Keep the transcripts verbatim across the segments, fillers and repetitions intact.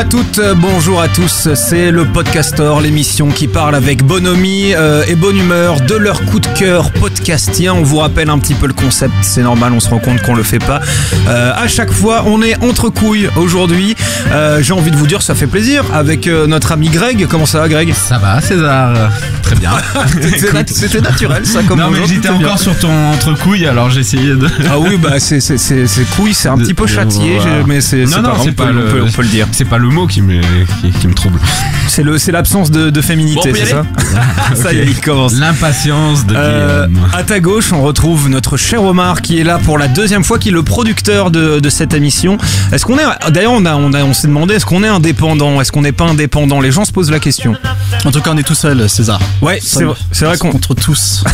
à toutes, bonjour à tous, c'est le Podcastor, l'émission qui parle avec bonhomie euh, et bonne humeur de leur coup de cœur podcastien. On vous rappelle un petit peu le concept, c'est normal, on se rend compte qu'on le fait pas. Euh, à chaque fois, on est entre couilles aujourd'hui. Euh, j'ai envie de vous dire, ça fait plaisir avec euh, notre ami Greg. Comment ça va, Greg? Ça va, César. Très bien. C'était, nat- c'était naturel, ça, comme non, mais j'étais encore bien sur ton entre couilles, alors j'ai essayé de. Ah oui, bah c'est c'est c'est, c'est couilles, c'est un petit peu châtié, voilà. mais c'est, non, c'est non, pas, c'est on, pas peut, le, on, peut, on peut le dire. C'est pas le mot qui me qui, qui me trouble. C'est le c'est l'absence de, de féminité, bon, c'est ça. Ah, Ça okay. y est, il commence. L'impatience de euh, Guillaume. À ta gauche, on retrouve notre cher Omar qui est là pour la deuxième fois, qui est le producteur de, de cette émission. Est-ce qu'on est d'ailleurs on a on a on s'est demandé est-ce qu'on est indépendant, est-ce qu'on n'est pas indépendant? Les gens se posent la question. En tout cas, on est tout seul, César. Ouais, c'est, c'est vrai qu'on contre tous.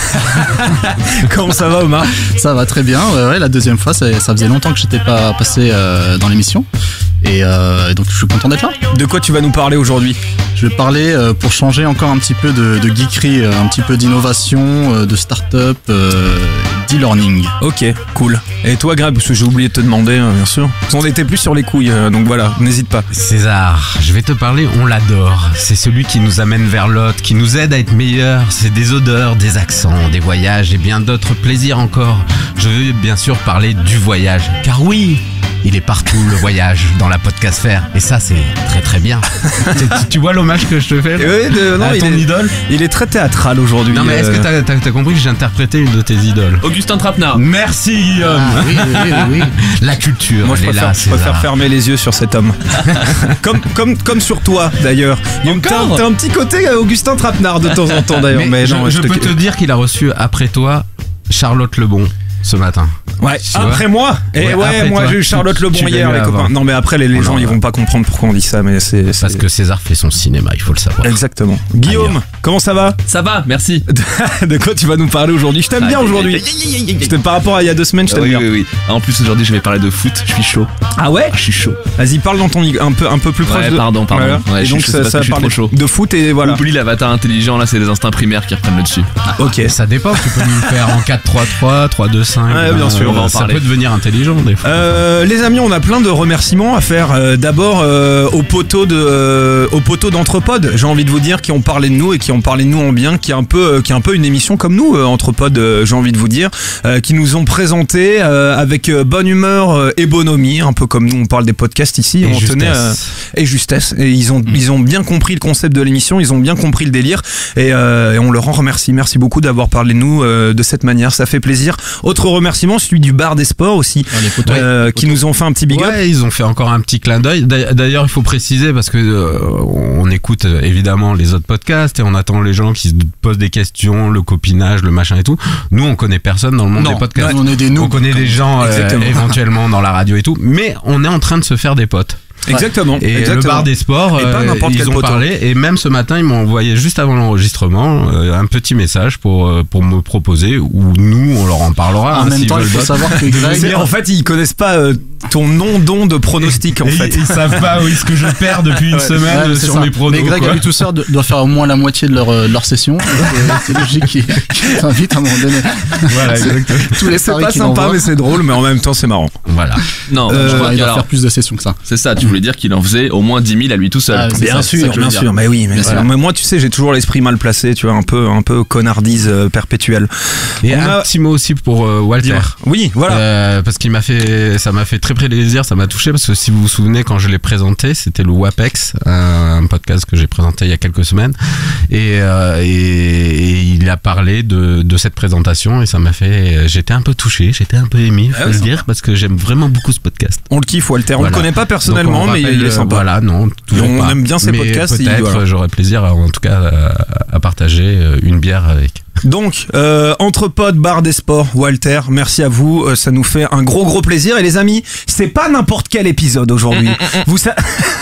Comment ça va, Omar? Ça va très bien. Ouais, ouais, la deuxième fois, ça, ça faisait longtemps que j'étais pas passé euh, dans l'émission. Et euh, donc je suis content d'être là. De quoi tu vas nous parler aujourd'hui? Je vais parler euh, pour changer encore un petit peu de, de geekerie, un petit peu d'innovation, euh, de start-up, euh, d'e-learning. Ok, cool. Et toi, Greg, parce que j'ai oublié de te demander, hein, bien sûr. On était plus sur les couilles, euh, donc voilà, n'hésite pas. César, je vais te parler, on l'adore. C'est celui qui nous amène vers l'autre, qui nous aide à être meilleurs. C'est des odeurs, des accents, des voyages et bien d'autres plaisirs encore. Je veux bien sûr parler du voyage, car oui, il est partout le voyage dans la podcastfère, et ça c'est très très bien. tu, tu vois l'hommage que je te fais là, oui, de, non, à ton il est, idole. Il est très théâtral aujourd'hui. Non mais est-ce que t'as, t'as, t'as compris que j'ai interprété une de tes idoles? Augustin Trapenard. Merci Guillaume. Ah, oui, oui, oui, oui. La culture, Moi je elle est préfère, là, je préfère fermer les yeux sur cet homme. comme, comme, comme sur toi d'ailleurs. T'as, t'as un petit côté Augustin Trapenard de temps en temps d'ailleurs. Mais, mais je, non, je je te... peux te dire qu'il a reçu après toi Charlotte Lebon ce matin. Ouais, Tu après vois moi. Et Ouais, ouais, après moi toi. j'ai eu Charlotte Tu- Lebon tu l'as hier, eu les avant. copains. Non mais après les, les Oh gens là ils là. vont pas comprendre pourquoi on dit ça, mais c'est, c'est... Parce que César fait son cinéma, il faut le savoir. Exactement. Guillaume, Ailleurs. comment ça va? Ça va, merci. De quoi tu vas nous parler aujourd'hui? Je t'aime bien aujourd'hui. Je t'aime par rapport à il y a deux semaines, je t'aime Oui, bien. oui, oui. En plus, aujourd'hui, je vais parler de foot. Je suis chaud. Ah ouais? Je suis chaud. Vas-y, parle dans ton mic- un peu un peu plus proche Ouais, de. pardon, pardon. Voilà. Ouais, Et je donc suis- ça, c'est parce ça que je suis parle trop chaud. de foot et voilà. Oublie l'avatar intelligent, là, c'est les instincts primaires qui reprennent le dessus. Ok. Ça dépend, tu peux nous le faire en quatre trois trois, trois deux cinq. Ouais, bien sûr, on va en ça parler. peut devenir intelligent des fois. Euh, les amis, on a plein de remerciements à faire. Euh, d'abord euh, aux poteaux de, euh, aux poteaux d'Entrepod. J'ai envie de vous dire qui ont parlé de nous et qui ont parlé de nous en bien, qui est un peu, euh, qui est un peu une émission comme nous, euh, Entrepod. Euh, j'ai envie de vous dire, euh, qui nous ont présenté euh, avec euh, bonne humeur euh, et bonhomie, un peu comme nous on parle des podcasts ici. Et on justesse. tenait euh, et justesse. Et ils ont, ils ont bien compris le concept de l'émission, ils ont bien compris le délire et, euh, et on leur en remercie. Merci beaucoup d'avoir parlé de nous euh, de cette manière, ça fait plaisir. Autre remerciement, celui du bar des sports aussi. Ah, les poteaux. Euh, qui nous ont fait un petit big up. Ouais, ils ont fait encore un petit clin d'œil. D'a- D'ailleurs, il faut préciser parce que euh, on écoute euh, évidemment les autres podcasts et on attend les gens qui se posent des questions, le copinage, le machin et tout. Nous, on connaît personne dans le monde Non, des podcasts. on est des noobs. On connaît des gens euh, Exactement. éventuellement dans la radio et tout, mais on est en train de se faire des potes. Exactement. Et exactement. le bar des sports, Et pas euh, n'importe ils quel ont poteau. parlé et même ce matin ils m'ont envoyé juste avant l'enregistrement euh, un petit message pour euh, pour me proposer ou nous on leur en parlera. En hein, même s'ils temps, il veulent faut d'autres. savoir que C'est- Greg, en fait, ils connaissent pas euh, ton nom-don de pronostic en Et fait. Ils, ils savent pas où est-ce que je perds depuis une Ouais, semaine ouais, c'est sur ça. mes pronos. Mais Greg quoi. à lui tout seul do- doit faire au moins la moitié de leur, euh, de leur session. Donc, euh, c'est logique qu'il qu'il t'invite à un moment donné. Voilà, exactement. Tous les C'est paris pas qu'il sympa, envoie. mais c'est drôle, mais en même temps, c'est marrant. Voilà. Non, Euh, je crois il qu'il doit alors, faire plus de sessions que ça. c'est ça, tu voulais dire qu'il en faisait au moins dix mille à lui tout seul. Ah, c'est Bien ça, c'est sûr, ça que je veux bien dire. sûr. Mais oui, mais, Bien c'est- sûr. mais moi, tu sais, j'ai toujours l'esprit mal placé, tu vois, un peu, un peu connardise euh, perpétuelle. Et On un a- petit mot aussi pour euh, Walter. Dis-moi. Oui, voilà. Euh, parce qu'il m'a fait, ça m'a fait très plaisir, ça m'a touché parce que si vous vous souvenez quand je l'ai présenté, c'était le WAPEX, un, un podcast que j'ai présenté il y a quelques semaines, et, euh, et, et il a parlé de, de cette présentation et ça m'a fait, j'étais un peu touché, j'étais un peu ému, faut Ah ouais, le dire, parce que j'aime vraiment beaucoup ce podcast. On le kiffe, Walter. On Voilà. le connaît pas personnellement, Donc, on mais rappelle, il est sympa. Voilà, non, toujours on pas. aime bien ses Mais podcasts, il- Peut-être, voilà. j'aurais plaisir, à- en tout cas, à, à partager une bière avec. Donc, euh, Entrepod, bar des sports, Walter, merci à vous, euh, ça nous fait un gros gros plaisir. Et les amis, c'est pas n'importe quel épisode aujourd'hui. vous, sa...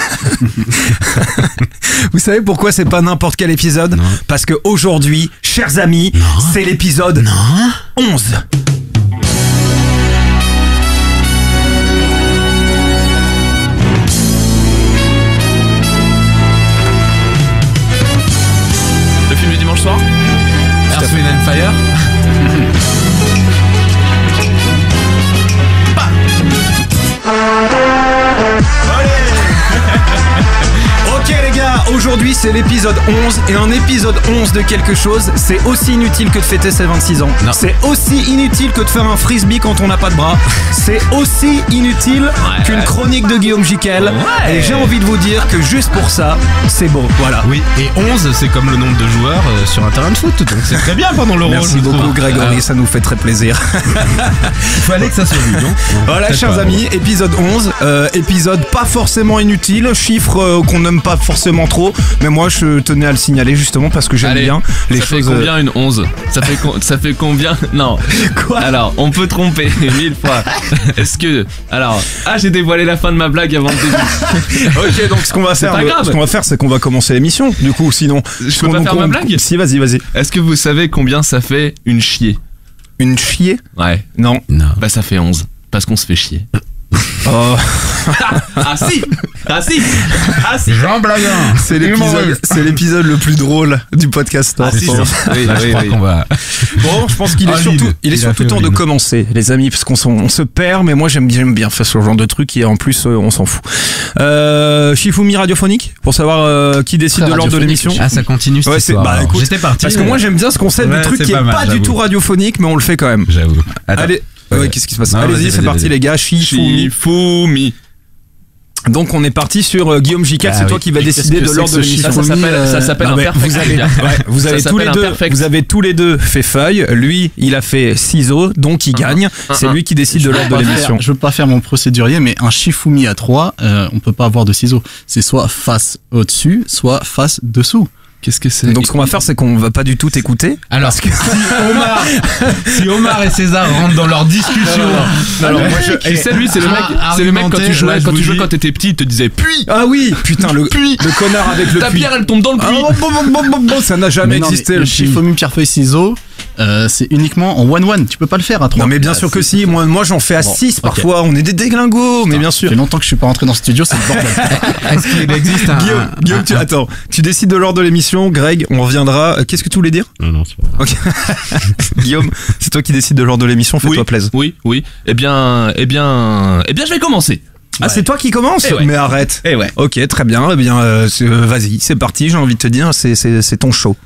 vous savez pourquoi c'est pas n'importe quel épisode? Non. Parce que aujourd'hui, chers amis, Non. c'est l'épisode onze. Le film du dimanche soir. Earth, Wind and Fire. Aujourd'hui, c'est l'épisode onze, et un épisode onze de quelque chose, c'est aussi inutile que de fêter ses vingt-six ans. Non. C'est aussi inutile que de faire un frisbee quand on n'a pas de bras. C'est aussi inutile Ouais. qu'une chronique de Guillaume Jiquel. Ouais. Et j'ai envie de vous dire que juste pour ça, c'est beau. Voilà. Oui, et onze, c'est comme le nombre de joueurs euh, sur un terrain de foot, donc c'est très bien pendant l'Euro. Merci je beaucoup trouve. Grégory, Euh, ça nous fait très plaisir. Il fallait que ça soit vu, non Voilà, Peut-être chers pas. amis, épisode onze, euh, épisode pas forcément inutile, chiffre euh, qu'on n'aime pas forcément trop, mais moi je tenais à le signaler justement parce que j'aime Allez, bien les ça fait choses. euh, combien une onze? Ça fait, com- ça fait combien? Non. Quoi? Alors, on peut tromper mille fois. Est-ce que... Alors, ah, j'ai dévoilé la fin de ma blague avant le début. Ok, donc ce qu'on va faire, pas euh, grave. ce qu'on va faire, c'est qu'on va commencer l'émission. Du coup, sinon, Je peux pas donc, faire ma on- blague? Si, vas-y, vas-y. Est-ce que vous savez combien ça fait une chier? Une chier? Ouais. Non. Non. Bah ça fait onze. Parce qu'on se fait chier. Oh, Ah si. Ah si. Ah si. Jean Blaguin. c'est l'épisode, c'est l'épisode le plus drôle du podcast. Ah, si, Bon. si. Oui, Là, je oui, crois oui. qu'on va. Bon, je pense qu'il est Ah, surtout, Lille. il est Il a surtout fait temps de Lille. commencer, les amis, parce qu'on s'en- on se perd, mais moi j'aime bien, j'aime bien faire ce genre de truc et en plus euh, on s'en fout. Euh, Shifumi radiophonique pour savoir euh, qui décide Très de l'ordre de radiophonique, l'émission. Ah, ça continue cette Ouais, c'est- histoire. bah, alors. écoute, J'étais parti. Parce que moi j'aime bien ce concept Ouais, de truc c'est qui est pas pas, mal, du j'avoue. tout radiophonique, mais on le fait quand même. J'avoue. Attends. Allez, Ouais. ouais, qu'est-ce qui se passe? Non, Allez-y, vas-y, c'est vas-y, parti vas-y. les gars. Shifumi. Shifumi. Donc on est parti sur euh, Guillaume Jiquel, Ah c'est oui. toi qui va Et décider qu'est-ce de que l'ordre c'est de que ce l'émission. Ça, ça s'appelle, ça s'appelle Non, un mais perfect. vous avez, les gars. ouais, vous Ça avez tous s'appelle les un deux, perfect. vous avez tous les deux fait feuille. Lui, il a fait ciseaux, donc il gagne. C'est lui qui décide de Je veux l'ordre de pas l'émission. faire- Je veux pas faire mon procédurier, mais un Shifumi à trois, euh, on peut pas avoir de ciseaux. C'est soit face au-dessus, soit face dessous. Qu'est-ce que c'est? Donc ce qu'on va faire, c'est qu'on va pas du tout t'écouter. Alors, si Omar, si Omar et César rentrent dans leur discussion, Alors, le moi, je- mec tu sais, lui, c'est le mec, a c'est le mec quand tu argumenté, jouais, là, je quand vous tu jouais dis- quand t'étais petit, il te disait puis. Ah oui, putain, le, le connard avec le Ta puits. pierre, elle tombe dans le Ah, puits. bon, bon, bon, bon, bon, ça n'a jamais Mais non, existé mais le le puits. Shifumi pierre feuille ciseaux, euh, c'est uniquement en one one. Tu peux pas le faire à trois. Non mais bien Ah, sûr que c'est- si, moi, moi j'en fais à Bon, six ok. parfois, on est des déglingos, mais bien Ça sûr. fait longtemps que je suis pas rentré dans ce studio, c'est le bordel. est-ce qu'il existe un. Guillaume, un- Guillaume, un- tu, un- attends, tu décides de l'ordre de l'émission, Greg, on reviendra. Euh, Qu'est-ce que tu voulais dire? Non, non, c'est pas grave. Ok. Guillaume, c'est toi qui décides de l'ordre de l'émission, fais-toi Oui, plaisir. oui, oui. Eh bien, eh bien, eh bien, je vais commencer. Ah, c'est toi qui commence? Eh ouais. Mais arrête. Eh ouais. Ok, très bien. Eh bien, euh, c'est- euh, vas-y, c'est parti. J'ai envie de te dire, c'est c'est c'est ton show.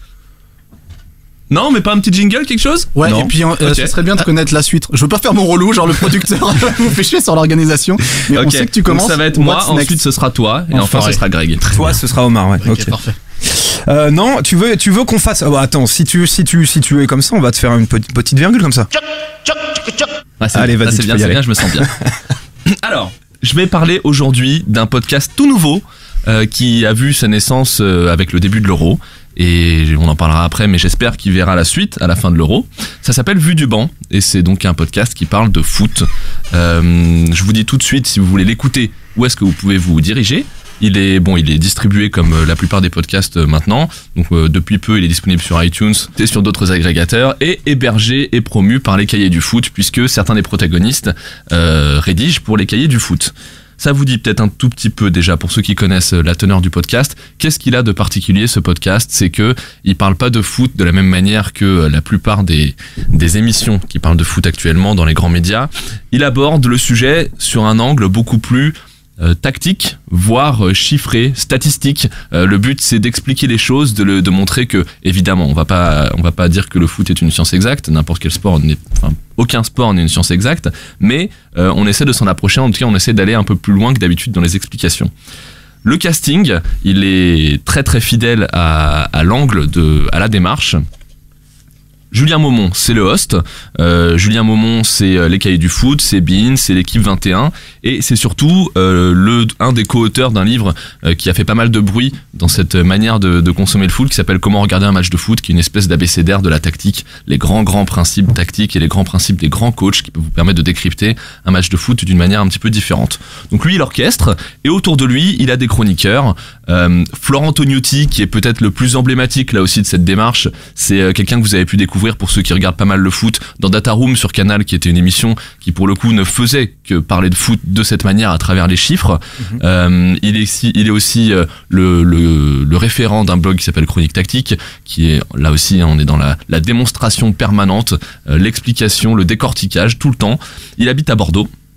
Non, mais pas un petit jingle, quelque chose? Ouais, Non. et puis euh, Ok. ce serait bien de connaître la suite. Je veux pas faire mon relou, genre le producteur vous fait chier sur l'organisation. Mais on Ok. sait que tu Donc commences. ça va être what's moi, next ensuite ce sera toi, et enfin Enfoiré. ce sera Greg. Toi, ce sera Omar, ouais. Ok, Ok. parfait. Euh, non, tu veux, tu veux qu'on fasse. Oh, bah, attends, si tu, si tu, si tu es comme ça, on va te faire une petite, petite virgule comme ça. Ah, c'est- Allez, vas-y, ah, c'est tu bien, peux y c'est aller. bien, je me sens bien. Alors, je vais parler aujourd'hui d'un podcast tout nouveau euh, qui a vu sa naissance euh, avec le début de l'Euro. Et on en parlera après, mais j'espère qu'il verra la suite à la fin de l'Euro. Ça s'appelle Vue du banc, et c'est donc un podcast qui parle de foot. Euh, je vous dis tout de suite, si vous voulez l'écouter, où est-ce que vous pouvez vous diriger. Il est bon, il est distribué comme euh, la plupart des podcasts euh, maintenant. Donc euh, depuis peu, il est disponible sur iTunes et sur d'autres agrégateurs et hébergé et promu par les Cahiers du foot, puisque certains des protagonistes euh, rédigent pour les Cahiers du foot. Ça vous dit peut-être un tout petit peu déjà pour ceux qui connaissent la teneur du podcast. Qu'est-ce qu'il a de particulier ce podcast? C'est que il parle pas de foot de la même manière que la plupart des, des émissions qui parlent de foot actuellement dans les grands médias. Il aborde le sujet sur un angle beaucoup plus euh, tactique, voire euh, chiffré, statistique. Euh, le but c'est d'expliquer les choses, de, le, de montrer que évidemment on va pas on va pas dire que le foot est une science exacte, n'importe quel sport n'est enfin aucun sport n'est une science exacte, mais euh, on essaie de s'en approcher, en tout cas on essaie d'aller un peu plus loin que d'habitude dans les explications. Le casting, il est très très fidèle à, à l'angle de à la démarche. Julien Maumont, c'est le host. Euh, Julien Maumont, c'est euh, les Cahiers du foot, c'est Bein, c'est l'équipe vingt et un, et c'est surtout euh, le un des co-auteurs d'un livre euh, qui a fait pas mal de bruit dans cette manière de, de consommer le foot, qui s'appelle Comment regarder un match de foot, qui est une espèce d'abécédaire de la tactique, les grands grands principes tactiques et les grands principes des grands coachs qui peuvent vous permettre de décrypter un match de foot d'une manière un petit peu différente. Donc lui, il orchestre, et autour de lui, il a des chroniqueurs. Euh, Florent Tognuti, qui est peut-être le plus emblématique là aussi de cette démarche, c'est euh, quelqu'un que vous avez pu découvrir pour ceux qui regardent pas mal le foot dans Data Room sur Canal, qui était une émission qui pour le coup ne faisait que parler de foot de cette manière à travers les chiffres. Mmh. Euh, il est aussi, il est aussi euh, le, le, le référent d'un blog qui s'appelle Chronique Tactique, qui est là aussi, hein, on est dans la, la démonstration permanente, euh, l'explication, le décortiquage tout le temps. Il habite à Bordeaux.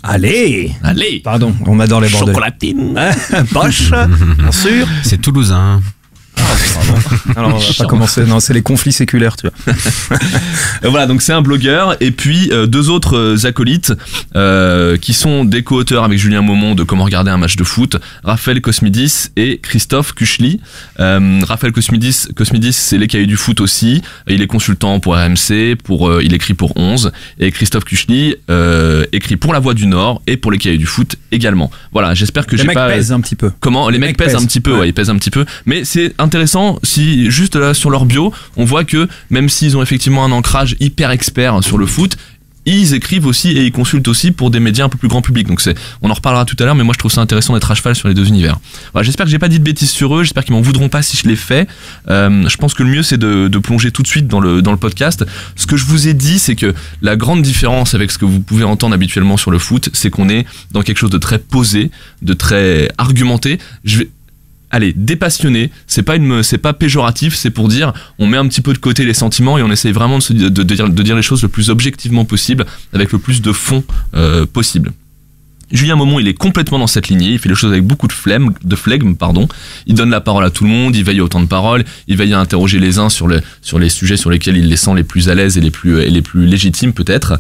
Allez. Allez. Pardon, on adore les Bordelais. Chocolatine. Poche, bien sûr. C'est toulousain. Alors on va pas commencer, non c'est les conflits séculaires tu vois. Et voilà, donc c'est un blogueur et puis euh, deux autres euh, acolytes euh, qui sont des co-auteurs avec Julien Maumont de Comment regarder un match de foot, Raphaël Cosmidis et Christophe Kuchli. euh, Raphaël Cosmidis, Cosmidis c'est les cahiers du foot aussi, il est consultant pour R M C, pour, euh, il écrit pour onze, et Christophe Kuchli euh, écrit pour La Voix du Nord et pour les cahiers du foot également. Voilà, j'espère que les j'ai mecs pas... pèsent un petit peu. Comment les, les mecs, mecs pèsent, pèsent un petit peu, ouais. ouais, ils pèsent un petit peu, mais c'est intéressant si juste là sur leur bio, on voit que même s'ils ont effectivement un ancrage hyper expert sur le foot, ils écrivent aussi et ils consultent aussi pour des médias un peu plus grand public. Donc c'est, on en reparlera tout à l'heure, mais moi je trouve ça intéressant d'être à cheval sur les deux univers. Voilà, j'espère que j'ai pas dit de bêtises sur eux, j'espère qu'ils m'en voudront pas si je l'ai fait. Euh, je pense que le mieux c'est de, de plonger tout de suite dans le, dans le podcast. Ce que je vous ai dit, c'est que la grande différence avec ce que vous pouvez entendre habituellement sur le foot, c'est qu'on est dans quelque chose de très posé, de très argumenté. Je vais Allez, dépassionné, c'est pas une, c'est pas péjoratif, c'est pour dire, on met un petit peu de côté les sentiments et on essaye vraiment de, se, de, de, dire, de dire les choses le plus objectivement possible, avec le plus de fond euh, possible. Julien Maumont, il est complètement dans cette lignée, il fait les choses avec beaucoup de flegme, de flegme, pardon. Il donne la parole à tout le monde, il veille au temps de parole, il veille à interroger les uns sur, le, sur les sujets sur lesquels il les sent les plus à l'aise et les plus, et les plus légitimes peut-être.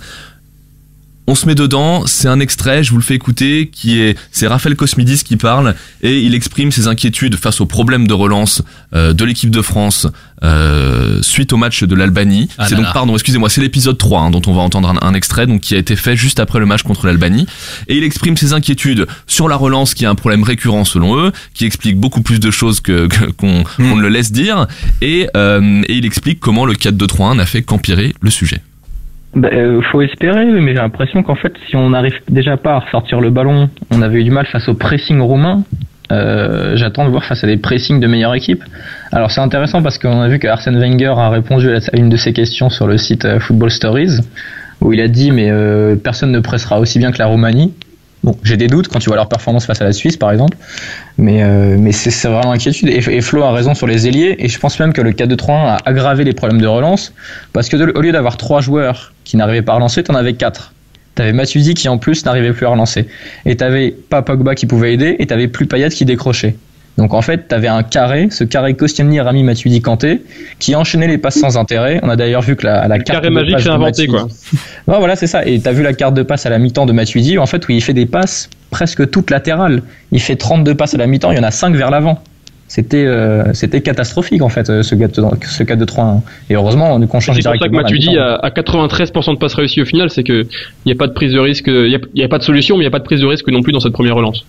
On se met dedans, c'est un extrait, je vous le fais écouter, qui est, c'est Raphaël Cosmidis qui parle, et il exprime ses inquiétudes face aux problèmes de relance euh, de l'équipe de France euh, suite au match de l'Albanie. Ah c'est là donc, là. pardon, excusez-moi, c'est l'épisode trois hein, dont on va entendre un, un extrait, donc qui a été fait juste après le match contre l'Albanie. Et il exprime ses inquiétudes sur la relance, qui est un problème récurrent selon eux, qui explique beaucoup plus de choses que, que qu'on, mmh. qu'on ne le laisse dire, et, euh, et il explique comment le quatre deux trois un n'a fait qu'empirer le sujet. Bah, euh, faut espérer, mais j'ai l'impression qu'en fait, si on n'arrive déjà pas à ressortir le ballon, on avait eu du mal face au pressing roumain. Euh, j'attends de voir face à des pressings de meilleure équipe. Alors c'est intéressant parce qu'on a vu que Arsène Wenger a répondu à une de ses questions sur le site Football Stories, où il a dit mais euh, personne ne pressera aussi bien que la Roumanie. Bon, j'ai des doutes quand tu vois leur performance face à la Suisse par exemple, mais euh, mais c'est, c'est vraiment inquiétude. Et, et Flo a raison sur les ailiers, et je pense même que le quatre deux trois un a aggravé les problèmes de relance, parce que de, au lieu d'avoir trois joueurs qui n'arrivaient pas à relancer, t'en avais quatre. T'avais Matuidi qui en plus n'arrivait plus à relancer, et t'avais pas Pogba qui pouvait aider, et t'avais plus Payet qui décrochait. Donc en fait, t'avais un carré, ce carré Koscielny, Rami, Matuidi, Kanté, qui enchaînait les passes sans intérêt. On a d'ailleurs vu que la, la le carte carré de magique passe c'est de inventé Matuidi... quoi. Ouais, voilà, c'est ça. Et t'as vu la carte de passe à la mi-temps de Matuidi, en fait, où il fait des passes presque toutes latérales. Il fait trente-deux passes à la mi-temps, il y en a cinq vers l'avant. C'était, euh, c'était catastrophique en fait, ce quatre deux trois un. Et heureusement, on change directement. C'est pour ça que Matuidi a, a quatre-vingt-treize pour cent de passes réussies au final, c'est que il n'y a pas de prise de risque, il n'y a, y a pas de solution, mais il n'y a pas de prise de risque non plus dans cette première relance.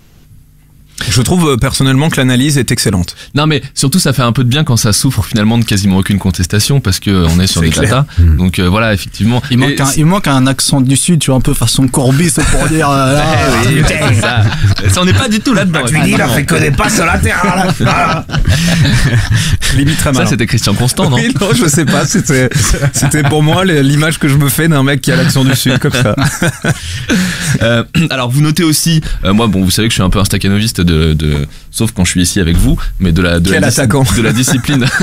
Je trouve personnellement que l'analyse est excellente. Non mais surtout ça fait un peu de bien quand ça souffre finalement de quasiment aucune contestation parce que on est sur c'est des data. Mmh. Donc euh, voilà effectivement. Il manque, un, il manque un accent du sud, tu vois, un peu façon Courbis pour dire. Euh, là, oui, ça, ça on n'est pas du tout là-dedans. Tu dis il a fait que des passes latérales. Limite très mal. Ça c'était Christian Constant non? Oui, non je sais pas. C'était c'était pour moi l'image que je me fais d'un mec qui a l'accent du sud comme ça. euh, alors vous notez aussi, euh, moi bon vous savez que je suis un peu un stakhanoviste de De, de, sauf quand je suis ici avec vous, mais de la de, Quel la, attaquant. de la discipline de,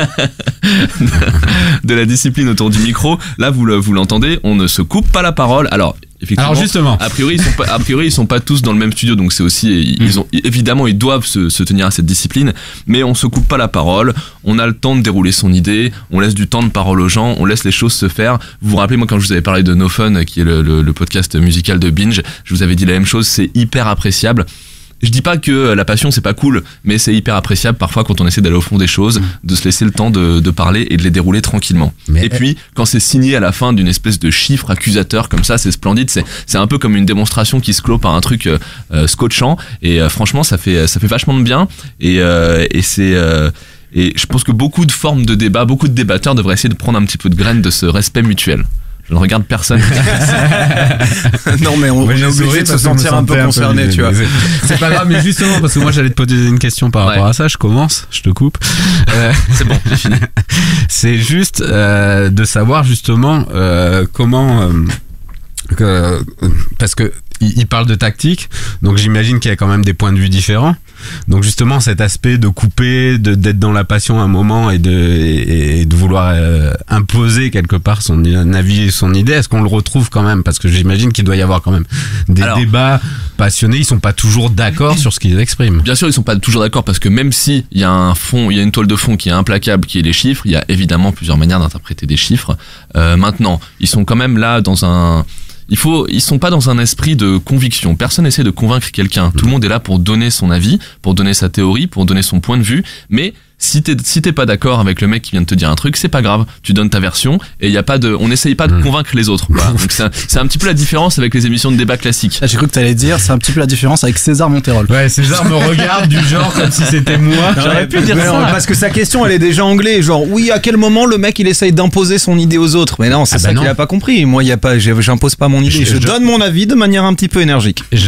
de la discipline autour du micro. Là vous le, vous l'entendez, on ne se coupe pas la parole. Alors effectivement, Alors justement, a priori ils sont pas, a priori ils sont pas tous dans le même studio, donc c'est aussi ils ont évidemment ils doivent se, se tenir à cette discipline, mais on se coupe pas la parole. On a le temps de dérouler son idée, on laisse du temps de parole aux gens, on laisse les choses se faire. Vous vous rappelez moi quand je vous avais parlé de No Fun, qui est le, le, le podcast musical de Binge, je vous avais dit la même chose, c'est hyper appréciable. Je dis pas que la passion c'est pas cool, mais c'est hyper appréciable parfois quand on essaie d'aller au fond des choses, de se laisser le temps de, de parler et de les dérouler tranquillement. Mais et puis quand c'est signé à la fin d'une espèce de chiffre accusateur comme ça, c'est splendide. C'est c'est un peu comme une démonstration qui se clôt par un truc euh, scotchant et euh, franchement ça fait ça fait vachement de bien et euh, et c'est euh, et je pense que beaucoup de formes de débat, beaucoup de débatteurs devraient essayer de prendre un petit peu de graines de ce respect mutuel. Je ne regarde personne. Non mais on, on est obligé de se sentir un peu concerné, tu vois. C'est pas grave, mais justement parce que moi j'allais te poser une question par rapport ouais. à ça. Je commence, je te coupe. Euh, c'est bon, j'ai fini. C'est juste euh, de savoir justement euh, comment. Euh, que, parce que il, il parle de tactique, donc j'imagine qu'il y a quand même des points de vue différents. Donc justement, cet aspect de couper, de d'être dans la passion un moment et de et, et de vouloir euh, imposer quelque part son avis et son idée, est-ce qu'on le retrouve quand même? Parce que j'imagine qu'il doit y avoir quand même des Alors, débats passionnés. Ils sont pas toujours d'accord sur ce qu'ils expriment. Bien sûr, ils sont pas toujours d'accord parce que même si il y a un fond, il y a une toile de fond qui est implacable, qui est les chiffres, il y a évidemment plusieurs manières d'interpréter des chiffres. Euh, maintenant, ils sont quand même là dans un Il faut, ils sont pas dans un esprit de conviction. Personne essaie de convaincre quelqu'un. Tout le monde est là pour donner son avis, pour donner sa théorie, pour donner son point de vue. Mais si t'es, si t'es pas d'accord avec le mec qui vient de te dire un truc, c'est pas grave. Tu donnes ta version et il y a pas de, on n'essaye pas de convaincre les autres. Voilà. Donc c'est un, c'est un petit peu la différence avec les émissions de débat classiques. Ah, j'ai cru que t'allais dire, c'est un petit peu la différence avec César Monterol. Ouais, César me regarde du genre comme si c'était moi. J'aurais pu dire ça. Non, parce que sa question, elle est déjà anglais. Genre, oui, à quel moment le mec il essaye d'imposer son idée aux autres? Mais non, c'est ah ça bah qu'il a pas compris. Moi, il y a pas, j'impose pas mon idée. Je, je, je donne mon avis de manière un petit peu énergique. Je...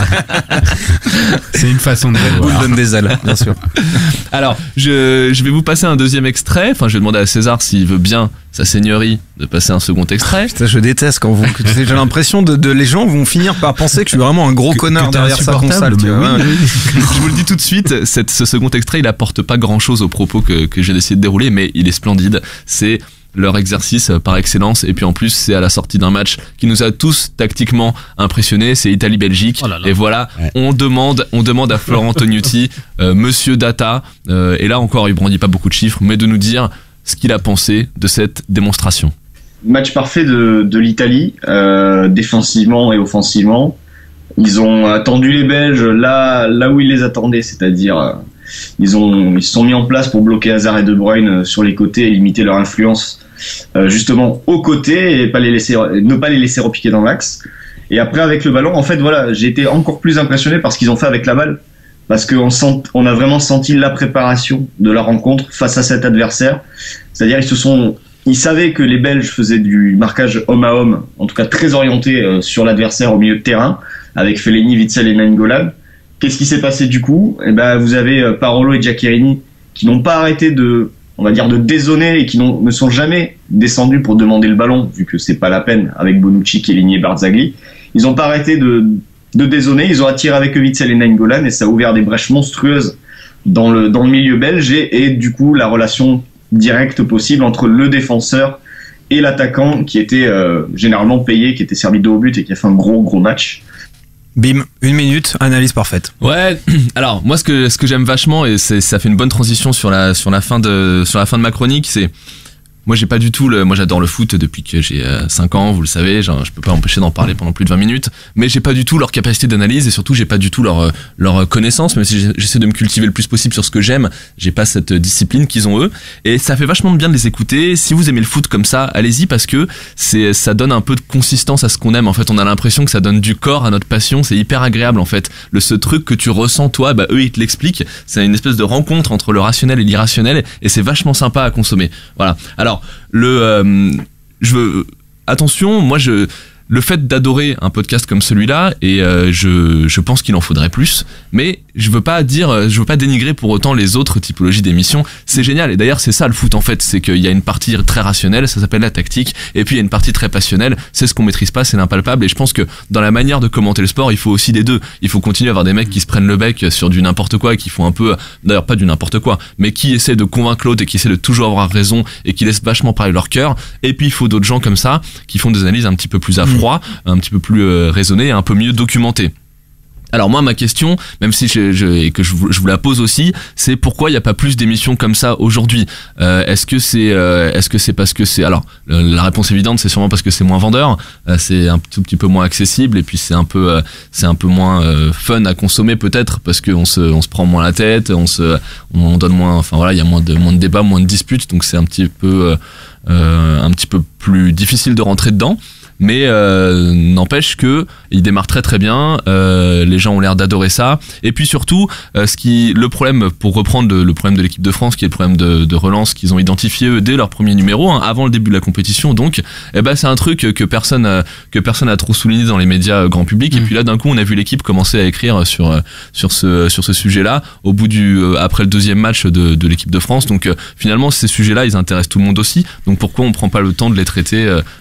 c'est une façon de voir. Vous donne des ailes, bien sûr. Alors, je, je vais vous passer un deuxième extrait. Enfin, je vais demander à César s'il veut bien, sa seigneurie, de passer un second extrait. Putain, je déteste quand vous. J'ai l'impression de, de les gens vont finir par penser que je suis vraiment un gros que, connard que derrière sa console. Tu vois. Oui, oui. Je vous le dis tout de suite, cette, ce second extrait, il apporte pas grand chose aux propos que, que j'ai décidé de dérouler, mais il est splendide. C'est leur exercice par excellence, et puis en plus c'est à la sortie d'un match qui nous a tous tactiquement impressionnés, c'est Italie-Belgique. Oh là là. Et voilà, ouais. on demande on demande à Florent Tognuti, euh, Monsieur Data, euh, et là encore il brandit pas beaucoup de chiffres, mais de nous dire ce qu'il a pensé de cette démonstration. Match parfait de, de l'Italie, euh, défensivement et offensivement. Ils ont attendu les Belges là là où ils les attendaient, c'est-à-dire euh, Ils ont, ils se sont mis en place pour bloquer Hazard et De Bruyne sur les côtés et limiter leur influence euh, justement aux côtés et pas les laisser, ne pas les laisser repiquer dans l'axe. Et après avec le ballon, en fait voilà, j'ai été encore plus impressionné par ce qu'ils ont fait avec la balle, parce qu'on sent, on a vraiment senti la préparation de la rencontre face à cet adversaire. C'est-à-dire ils se sont, ils savaient que les Belges faisaient du marquage homme à homme, en tout cas très orienté euh, sur l'adversaire au milieu de terrain, avec Fellaini, Witsel et Nainggolan. Qu'est-ce qui s'est passé du coup? Eh ben, vous avez Parolo et Giaccherini qui n'ont pas arrêté de, on va dire, de dézonner et qui n'ont, ne sont jamais descendus pour demander le ballon, vu que c'est pas la peine avec Bonucci, Chiellini et Barzagli. Ils n'ont pas arrêté de, de dézonner. Ils ont attiré avec Witsel et Nainggolan et ça a ouvert des brèches monstrueuses dans le, dans le milieu belge et, et du coup, la relation directe possible entre le défenseur et l'attaquant qui était euh, généralement payé, qui était servi de haut but et qui a fait un gros, gros match. Bim, une minute, analyse parfaite. Ouais, alors moi ce que ce que j'aime vachement, et c'est, ça fait une bonne transition sur la sur la fin de sur la fin de ma chronique, c'est moi j'ai pas du tout le, moi j'adore le foot depuis que j'ai cinq ans, vous le savez, genre, je peux pas m'empêcher d'en parler pendant plus de vingt minutes, mais j'ai pas du tout leur capacité d'analyse et surtout j'ai pas du tout leur leur connaissance, même si j'essaie de me cultiver le plus possible sur ce que j'aime, j'ai pas cette discipline qu'ils ont eux, et ça fait vachement de bien de les écouter. Si vous aimez le foot comme ça, allez-y, parce que c'est ça donne un peu de consistance à ce qu'on aime. En fait, on a l'impression que ça donne du corps à notre passion, c'est hyper agréable en fait. Le ce truc que tu ressens toi, bah eux ils te l'expliquent, c'est une espèce de rencontre entre le rationnel et l'irrationnel et c'est vachement sympa à consommer. Voilà. Alors le euh, je veux attention, moi je le fait d'adorer un podcast comme celui-là, et euh, je, je pense qu'il en faudrait plus, mais je veux pas dire, je veux pas dénigrer pour autant les autres typologies d'émissions. C'est génial, et d'ailleurs c'est ça le foot en fait, c'est qu'il y a une partie très rationnelle, ça s'appelle la tactique, et puis il y a une partie très passionnelle, c'est ce qu'on maîtrise pas, c'est l'impalpable, et je pense que dans la manière de commenter le sport, il faut aussi les deux. Il faut continuer à avoir des mecs qui se prennent le bec sur du n'importe quoi, et qui font un peu, d'ailleurs pas du n'importe quoi, mais qui essaient de convaincre l'autre et qui essaient de toujours avoir raison et qui laissent vachement parler leur cœur, et puis il faut d'autres gens comme ça qui font des analyses un petit peu plus à froid, un petit peu plus euh, raisonné et un peu mieux documenté. Alors moi ma question, même si je, je et que je vous, je vous la pose aussi, c'est pourquoi il n'y a pas plus d'émissions comme ça aujourd'hui. euh, Est-ce que c'est euh, est-ce que c'est parce que c'est alors la réponse évidente c'est sûrement parce que c'est moins vendeur, euh, c'est un tout petit peu moins accessible et puis c'est un peu euh, c'est un peu moins euh, fun à consommer peut-être parce que on se on se prend moins la tête, on se on donne moins, enfin voilà, il y a moins de moins de débats, moins de disputes, donc c'est un petit peu euh, un petit peu plus difficile de rentrer dedans. Mais euh, n'empêche que il démarre très très bien, euh, les gens ont l'air d'adorer ça, et puis surtout euh, ce qui le problème, pour reprendre le, le problème de l'équipe de France, qui est le problème de, de relance qu'ils ont identifié eux dès leur premier numéro, hein, avant le début de la compétition, donc eh ben c'est un truc que personne a, que personne a trop souligné dans les médias grand public, mmh. Et puis là d'un coup on a vu l'équipe commencer à écrire sur sur ce sur ce sujet-là au bout du euh, après le deuxième match de, de l'équipe de France, donc euh, finalement ces sujets-là ils intéressent tout le monde aussi, donc pourquoi on prend pas le temps de les traiter euh,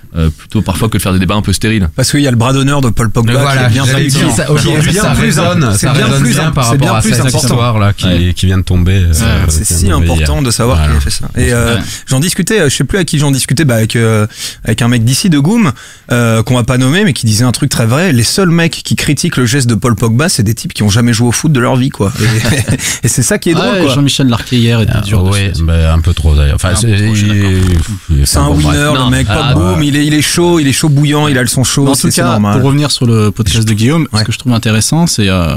euh, plutôt parfois que de faire des débats un peu stériles. Parce qu'il y a le bras d'honneur de Paul Pogba voilà, qui est bien j'allais réussi. dire ça, Qui est aujourd'hui, bien ça plus résonne, im- ça c'est bien résonne plus bien im- par c'est rapport bien à plus cette important. histoire là qui, Ouais. qui vient de tomber. euh, C'est qui si vient de tomber important hier. de savoir Voilà. qui a fait ça. Et euh, Ouais. j'en discutais, euh, je sais plus à qui j'en discutais, bah avec euh, avec un mec d'ici de Goom euh, qu'on va pas nommer, mais qui disait un truc très vrai. Les seuls mecs qui critiquent le geste de Paul Pogba, c'est des types qui ont jamais joué au foot de leur vie, quoi. Et, et c'est ça qui est drôle, Ouais, quoi. Jean-Michel Larquet hier était Ah, dur ouais, dessus. bah, un peu trop d'ailleurs. Enfin, Un c'est, peu trop, je suis il- C'est un bon, bref. winner, Non, le mec. ah, Pas boum, il est il est chaud, il est chaud bouillant, il a le son chaud. Mais en c'est tout c'est cas, normal. pour revenir sur le podcast de Guillaume, Ouais. ce que je trouve intéressant, c'est euh,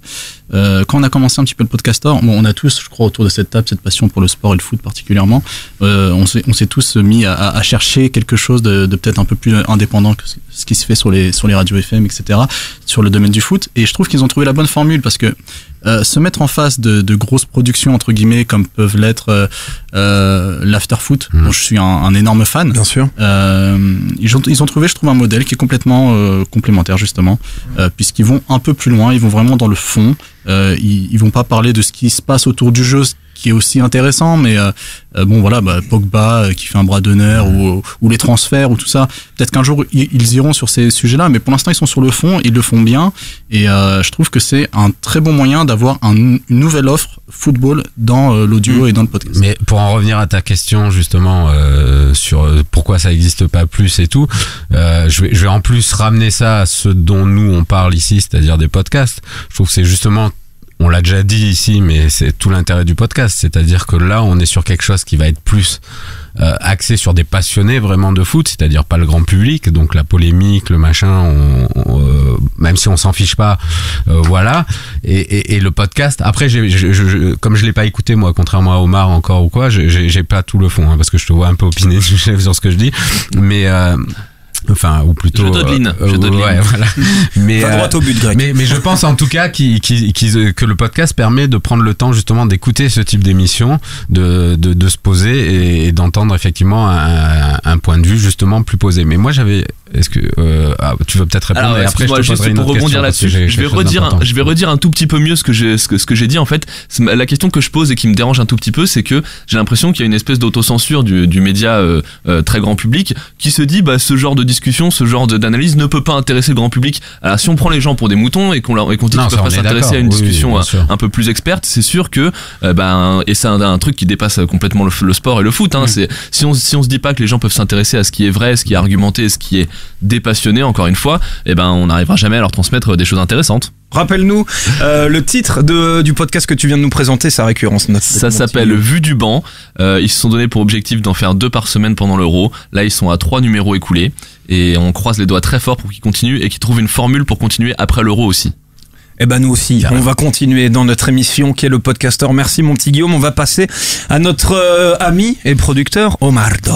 euh, quand on a commencé un petit peu le podcastor, bon, on a tous, je crois, autour de cette table, cette passion pour le sport et le foot particulièrement. Euh, on s'est, on s'est tous mis à, à chercher quelque chose de, de peut-être un peu plus indépendant que ce qui se fait sur les sur les radios F M, et cetera, sur le domaine du foot. Et je trouve qu'ils ont trouvé la bonne formule parce que euh, se mettre en face de, de grosses productions entre guillemets comme peuvent l'être euh, euh, l'afterfoot, Mmh. dont je suis un, un énorme fan. Bien sûr. Euh, ils, ont, ils ont trouvé, je trouve, un modèle qui est complètement euh, complémentaire justement, euh, puisqu'ils vont un peu plus loin, ils vont vraiment dans le fond. Euh, ils, ils vont pas parler de ce qui se passe autour du jeu, ce qui est aussi intéressant, mais euh, euh, bon voilà, bah, Pogba euh, qui fait un bras d'honneur ou, ou les transferts ou tout ça. Peut-être qu'un jour ils, ils iront sur ces sujets-là, mais pour l'instant ils sont sur le fond, ils le font bien, et euh, je trouve que c'est un très bon moyen d'avoir un, une nouvelle offre football dans euh, l'audio Mmh. et dans le podcast. Mais pour en revenir à ta question justement euh, sur euh, pourquoi ça n'existe pas plus et tout, euh, je, vais, je vais en plus ramener ça à ce dont nous on parle ici, c'est-à-dire des podcasts. Je trouve que c'est justement, on l'a déjà dit ici, mais c'est tout l'intérêt du podcast, c'est-à-dire que là on est sur quelque chose qui va être plus euh, axé sur des passionnés vraiment de foot, c'est-à-dire pas le grand public, donc la polémique, le machin, on, on, euh, même si on s'en fiche pas, euh, voilà. Et, et, et le podcast, après, j'ai, je, je, comme je l'ai pas écouté moi, contrairement à Omar encore ou quoi, j'ai, j'ai pas tout le fond, hein, parce que je te vois un peu opiner sur ce que je dis, mais euh, enfin, ou plutôt. Je dodeline, euh, je dodeline. ouais, voilà. Mais, Va droit euh, au but, Greg. mais, mais je pense en tout cas qu'il, qu'il, qu'il, que le podcast permet de prendre le temps justement d'écouter ce type d'émission, de, de, de se poser et, et d'entendre effectivement un, un point de vue justement plus posé. Mais moi j'avais, est-ce que euh, ah, tu veux peut-être répondre? Alors, et après je excuse-moi, te juste poserai une pour autre rebondir question, parce que là-dessus, j'ai je vais quelque chose redire, un, d'important. je vais redire un tout petit peu mieux ce que j'ai, ce que, ce que j'ai dit en fait. C'est la question que je pose et qui me dérange un tout petit peu, c'est que j'ai l'impression qu'il y a une espèce d'autocensure du, du média euh, euh, très grand public qui se dit, bah, ce genre de discussion, ce genre de, d'analyse ne peut pas intéresser le grand public. Alors, si on prend les gens pour des moutons et qu'on, leur, et qu'on dit Non, qu'ils ça, peuvent pas on est s'intéresser d'accord. à une Oui, oui, discussion bien un, sûr. un peu plus experte, c'est sûr que, euh, ben, et c'est un, un truc qui dépasse complètement le, le sport et le foot. Hein, Mm. c'est si on si on se dit pas que les gens peuvent s'intéresser à ce qui est vrai, ce qui est argumenté, ce qui est dépassionné, encore une fois, eh ben, on n'arrivera jamais à leur transmettre des choses intéressantes. Rappelle-nous euh, le titre de, du podcast que tu viens de nous présenter, sa récurrence. Notre, Ça mon s'appelle petit- Vue du banc. Euh, ils se sont donné pour objectif d'en faire deux par semaine pendant l'Euro. Là, ils sont à trois numéros écoulés et on croise les doigts très fort pour qu'ils continuent et qu'ils trouvent une formule pour continuer après l'Euro aussi. Eh ben nous aussi, Carrément. on va continuer dans notre émission qui est le Podcastor. Merci mon petit Guillaume, on va passer à notre euh, ami et producteur Omardo.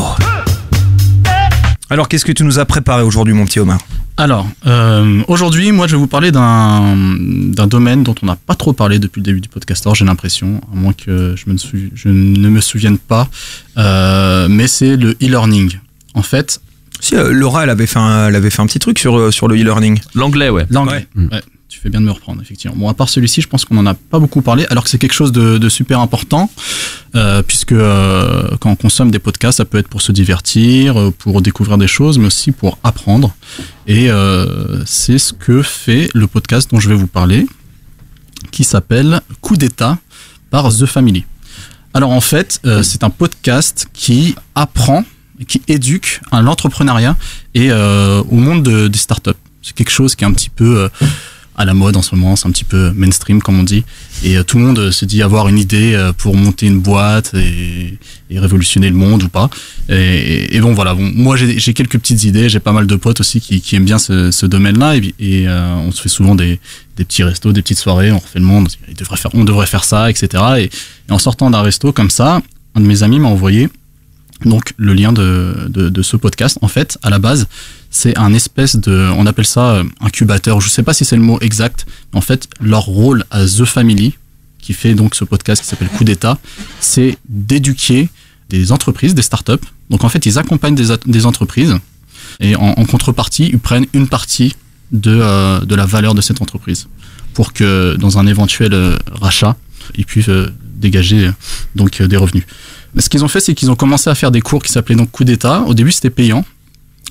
Alors qu'est-ce que tu nous as préparé aujourd'hui mon petit Omar? Alors, euh, aujourd'hui, moi, je vais vous parler d'un d'un domaine dont on n'a pas trop parlé depuis le début du podcastor, j'ai l'impression, à moins que je, me sou- je ne me souvienne pas, euh, mais c'est le e-learning. En fait, Si euh, Laura elle avait fait un, elle avait fait un petit truc sur, euh, sur le e-learning. L'anglais, ouais. l'anglais. Ouais. Ouais, tu fais bien de me reprendre, effectivement. Bon, à part celui-ci, je pense qu'on n'en a pas beaucoup parlé, alors que c'est quelque chose de, de super important, euh, puisque euh, quand on consomme des podcasts, ça peut être pour se divertir, euh, pour découvrir des choses, mais aussi pour apprendre. Et euh, c'est ce que fait le podcast dont je vais vous parler, qui s'appelle Coup d'État par The Family. Alors en fait, euh, c'est un podcast qui apprend, qui éduque à l'entrepreneuriat et euh, au monde de- des startups. C'est quelque chose qui est un petit peu euh, à la mode en ce moment, c'est un petit peu mainstream comme on dit, et euh, tout le monde euh, se dit avoir une idée euh, pour monter une boîte et, et révolutionner le monde ou pas. Et, et bon voilà, bon, moi j'ai j'ai quelques petites idées, j'ai pas mal de potes aussi qui, qui aiment bien ce, ce domaine-là, et, et euh, on se fait souvent des, des petits restos, des petites soirées, on refait le monde, il devrait faire, on devrait faire ça, et cetera. Et, et en sortant d'un resto comme ça, un de mes amis m'a envoyé donc le lien de, de, de ce podcast. En fait, à la base, c'est un espèce de, on appelle ça euh, incubateur. Je sais pas si c'est le mot exact. Mais en fait, leur rôle à The Family, qui fait donc ce podcast qui s'appelle Coup d'État, c'est d'éduquer des entreprises, des startups. Donc en fait, ils accompagnent des, des entreprises et en, en contrepartie, ils prennent une partie de, euh, de la valeur de cette entreprise pour que dans un éventuel euh, rachat, ils puissent euh, dégager euh, donc euh, des revenus. Mais ce qu'ils ont fait, c'est qu'ils ont commencé à faire des cours qui s'appelaient donc Coup d'État. Au début, c'était payant.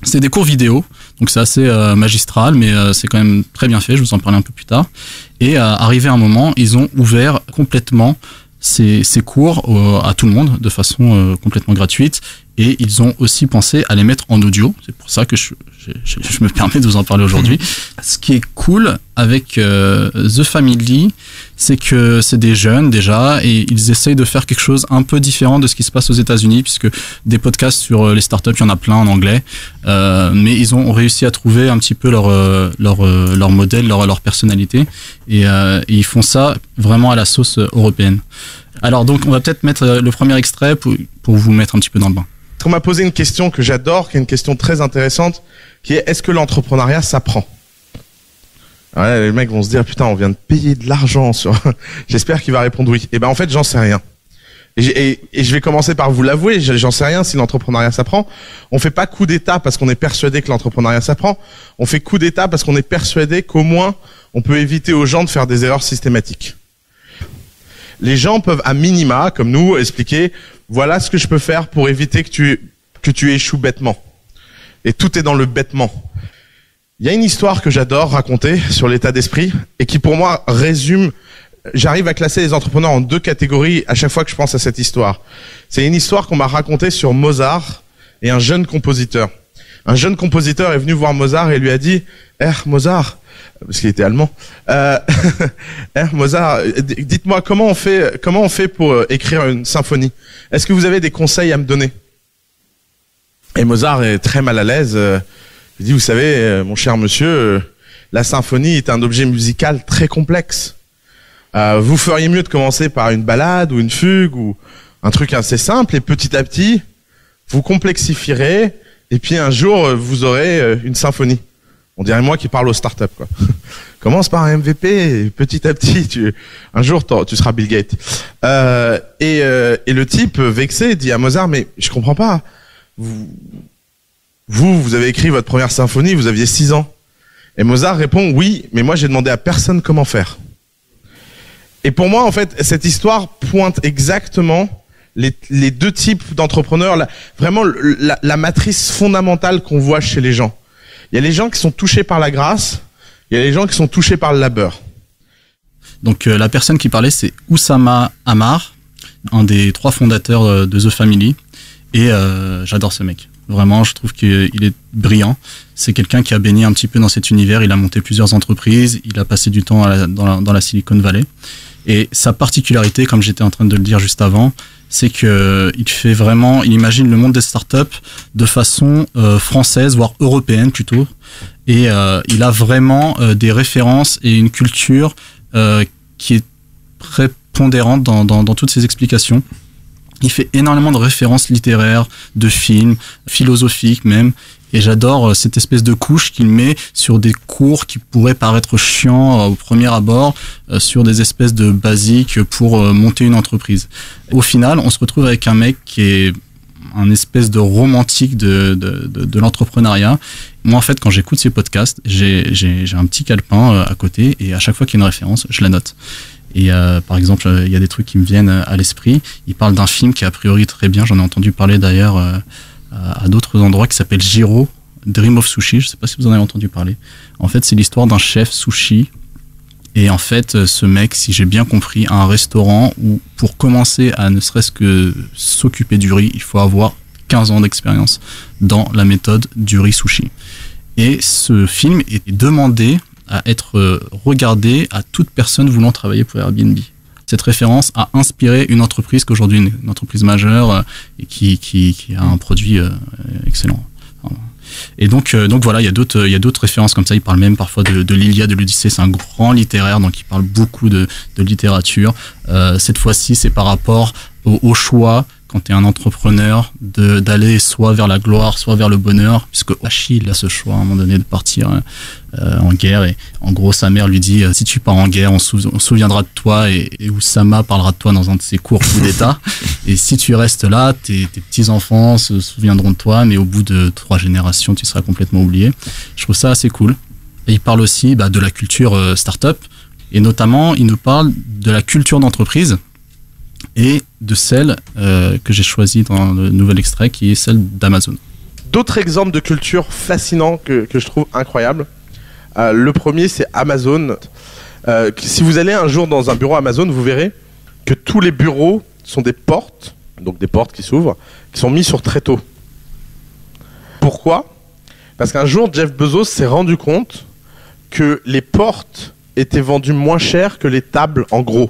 C'est des cours vidéo, donc c'est assez euh, magistral, mais euh, c'est quand même très bien fait, je vous en parlerai un peu plus tard. Et euh, arrivé à un moment, ils ont ouvert complètement ces, ces cours euh, à tout le monde, de façon euh, complètement gratuite. Et ils ont aussi pensé à les mettre en audio. C'est pour ça que je, je, je, je me permets de vous en parler aujourd'hui. Ce qui est cool avec euh, The Family, c'est que c'est des jeunes déjà et ils essayent de faire quelque chose un peu différent de ce qui se passe aux États-Unis, puisque des podcasts sur les startups, il y en a plein en anglais. Euh, mais ils ont réussi à trouver un petit peu leur leur leur modèle, leur leur personnalité, et, euh, et ils font ça vraiment à la sauce européenne. Alors donc, on va peut-être mettre le premier extrait pour pour vous mettre un petit peu dans le bain. On m'a posé une question que j'adore, qui est une question très intéressante, qui est est-ce que l'entrepreneuriat s'apprend? Ouais, les mecs vont se dire putain, on vient de payer de l'argent sur. J'espère qu'il va répondre oui. Et ben en fait, j'en sais rien. Et, et, et je vais commencer par vous l'avouer, j'en sais rien si l'entrepreneuriat s'apprend. On fait pas coup d'état parce qu'on est persuadé que l'entrepreneuriat s'apprend. On fait coup d'état parce qu'on est persuadé qu'au moins on peut éviter aux gens de faire des erreurs systématiques. Les gens peuvent à minima, comme nous, expliquer voilà ce que je peux faire pour éviter que tu, que tu échoues bêtement. Et tout est dans le bêtement. Il y a une histoire que j'adore raconter sur l'état d'esprit et qui pour moi résume, j'arrive à classer les entrepreneurs en deux catégories à chaque fois que je pense à cette histoire. C'est une histoire qu'on m'a racontée sur Mozart et un jeune compositeur. Un jeune compositeur est venu voir Mozart et lui a dit « Eh, Mozart », parce qu'il était allemand, euh, « Eh, Mozart, dites-moi comment on fait, comment on fait pour écrire une symphonie? Est-ce que vous avez des conseils à me donner ?» Et Mozart est très mal à l'aise. Il dit « Vous savez, mon cher monsieur, la symphonie est un objet musical très complexe. Euh, vous feriez mieux de commencer par une ballade ou une fugue ou un truc assez simple et petit à petit, vous complexifierez et puis un jour, vous aurez une symphonie. » On dirait moi qui parle aux startups, quoi. Commence par un M V P et petit à petit, tu, un jour, tu seras Bill Gates. Euh, et, euh, et le type, vexé, dit à Mozart, mais je comprends pas. Vous, vous, vous avez écrit votre première symphonie, vous aviez six ans. Et Mozart répond, oui, mais moi j'ai demandé à personne comment faire. Et pour moi, en fait, cette histoire pointe exactement les, les deux types d'entrepreneurs, la, vraiment la, la matrice fondamentale qu'on voit chez les gens. Il y a les gens qui sont touchés par la grâce, il y a les gens qui sont touchés par le labeur. Donc euh, la personne qui parlait, c'est Oussama Ammar, un des trois fondateurs de The Family, et euh, j'adore ce mec. Vraiment, je trouve qu'il est brillant. C'est quelqu'un qui a baigné un petit peu dans cet univers, il a monté plusieurs entreprises, il a passé du temps à la, dans, la, dans la Silicon Valley. Et sa particularité, comme j'étais en train de le dire juste avant, c'est que il fait vraiment, il imagine le monde des startups de façon euh, française, voire européenne plutôt. Et euh, il a vraiment euh, des références et une culture euh, qui est prépondérante dans, dans, dans toutes ses explications. Il fait énormément de références littéraires, de films, philosophiques même. Et j'adore cette espèce de couche qu'il met sur des cours qui pourraient paraître chiants au premier abord, sur des espèces de basiques pour monter une entreprise. Au final, on se retrouve avec un mec qui est un espèce de romantique de, de, de, de l'entrepreneuriat. Moi, en fait, quand j'écoute ces podcasts, j'ai, j'ai, j'ai un petit calepin à côté et à chaque fois qu'il y a une référence, je la note. Et euh, par exemple, il y a des trucs qui me viennent à l'esprit. Il parle d'un film qui est a priori très bien, j'en ai entendu parler d'ailleurs euh, à d'autres endroits, qui s'appelle Jiro, Dream of Sushi. Je sais pas si vous en avez entendu parler. En fait, c'est l'histoire d'un chef sushi. Et en fait, ce mec, si j'ai bien compris, a un restaurant où, pour commencer à ne serait-ce que s'occuper du riz, il faut avoir quinze ans d'expérience dans la méthode du riz sushi. Et ce film est demandé à être regardé à toute personne voulant travailler pour Airbnb. Cette référence a inspiré une entreprise qu'aujourd'hui, une, une entreprise majeure euh, et qui, qui, qui a un produit euh, excellent. Et donc, euh, donc voilà, il y a d'autres, il y a d'autres références comme ça. Il parle même parfois de, de l'Iliade, de l'Odyssée. C'est un grand littéraire, donc il parle beaucoup de, de littérature. Euh, cette fois-ci, c'est par rapport au, au choix, quand tu es un entrepreneur, de, d'aller soit vers la gloire, soit vers le bonheur, puisque Achille a ce choix à un moment donné de partir euh, en guerre. Et en gros, sa mère lui dit, si tu pars en guerre, on, sou- on se souviendra de toi, et, et Oussama parlera de toi dans un de ses cours coup d'État. Et si tu restes là, tes, tes petits-enfants se souviendront de toi, mais au bout de trois générations, tu seras complètement oublié. Je trouve ça assez cool. Et il parle aussi bah, de la culture euh, start-up, et notamment, il nous parle de la culture d'entreprise, et de celle euh, que j'ai choisie dans le nouvel extrait, qui est celle d'Amazon. d'autres exemples de culture fascinants que, que je trouve incroyables. Euh, le premier, c'est Amazon. Euh, si vous allez un jour dans un bureau Amazon, vous verrez que tous les bureaux sont des portes, donc des portes qui s'ouvrent, qui sont mis sur tréteau. Pourquoi ? Parce qu'un jour, Jeff Bezos s'est rendu compte que les portes étaient vendues moins cher que les tables en gros.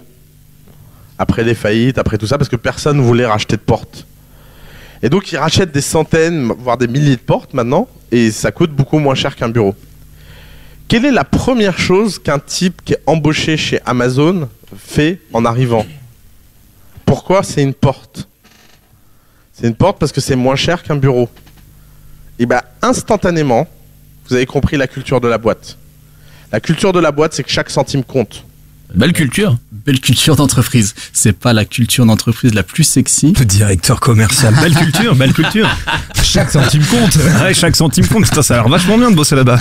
Après les faillites, après tout ça, parce que personne ne voulait racheter de portes. Et donc, il rachète des centaines, voire des milliers de portes maintenant, et ça coûte beaucoup moins cher qu'un bureau. Quelle est la première chose qu'un type qui est embauché chez Amazon fait en arrivant ? Pourquoi c'est une porte ? C'est une porte parce que c'est moins cher qu'un bureau. Et bien, instantanément, vous avez compris la culture de la boîte. La culture de la boîte, c'est que chaque centime compte. Belle culture. Belle culture d'entreprise. C'est pas la culture d'entreprise la plus sexy. Le directeur commercial. Belle culture, belle culture. Chaque centime compte. Ouais, chaque centime compte. Putain, ça a l'air vachement bien de bosser là-bas.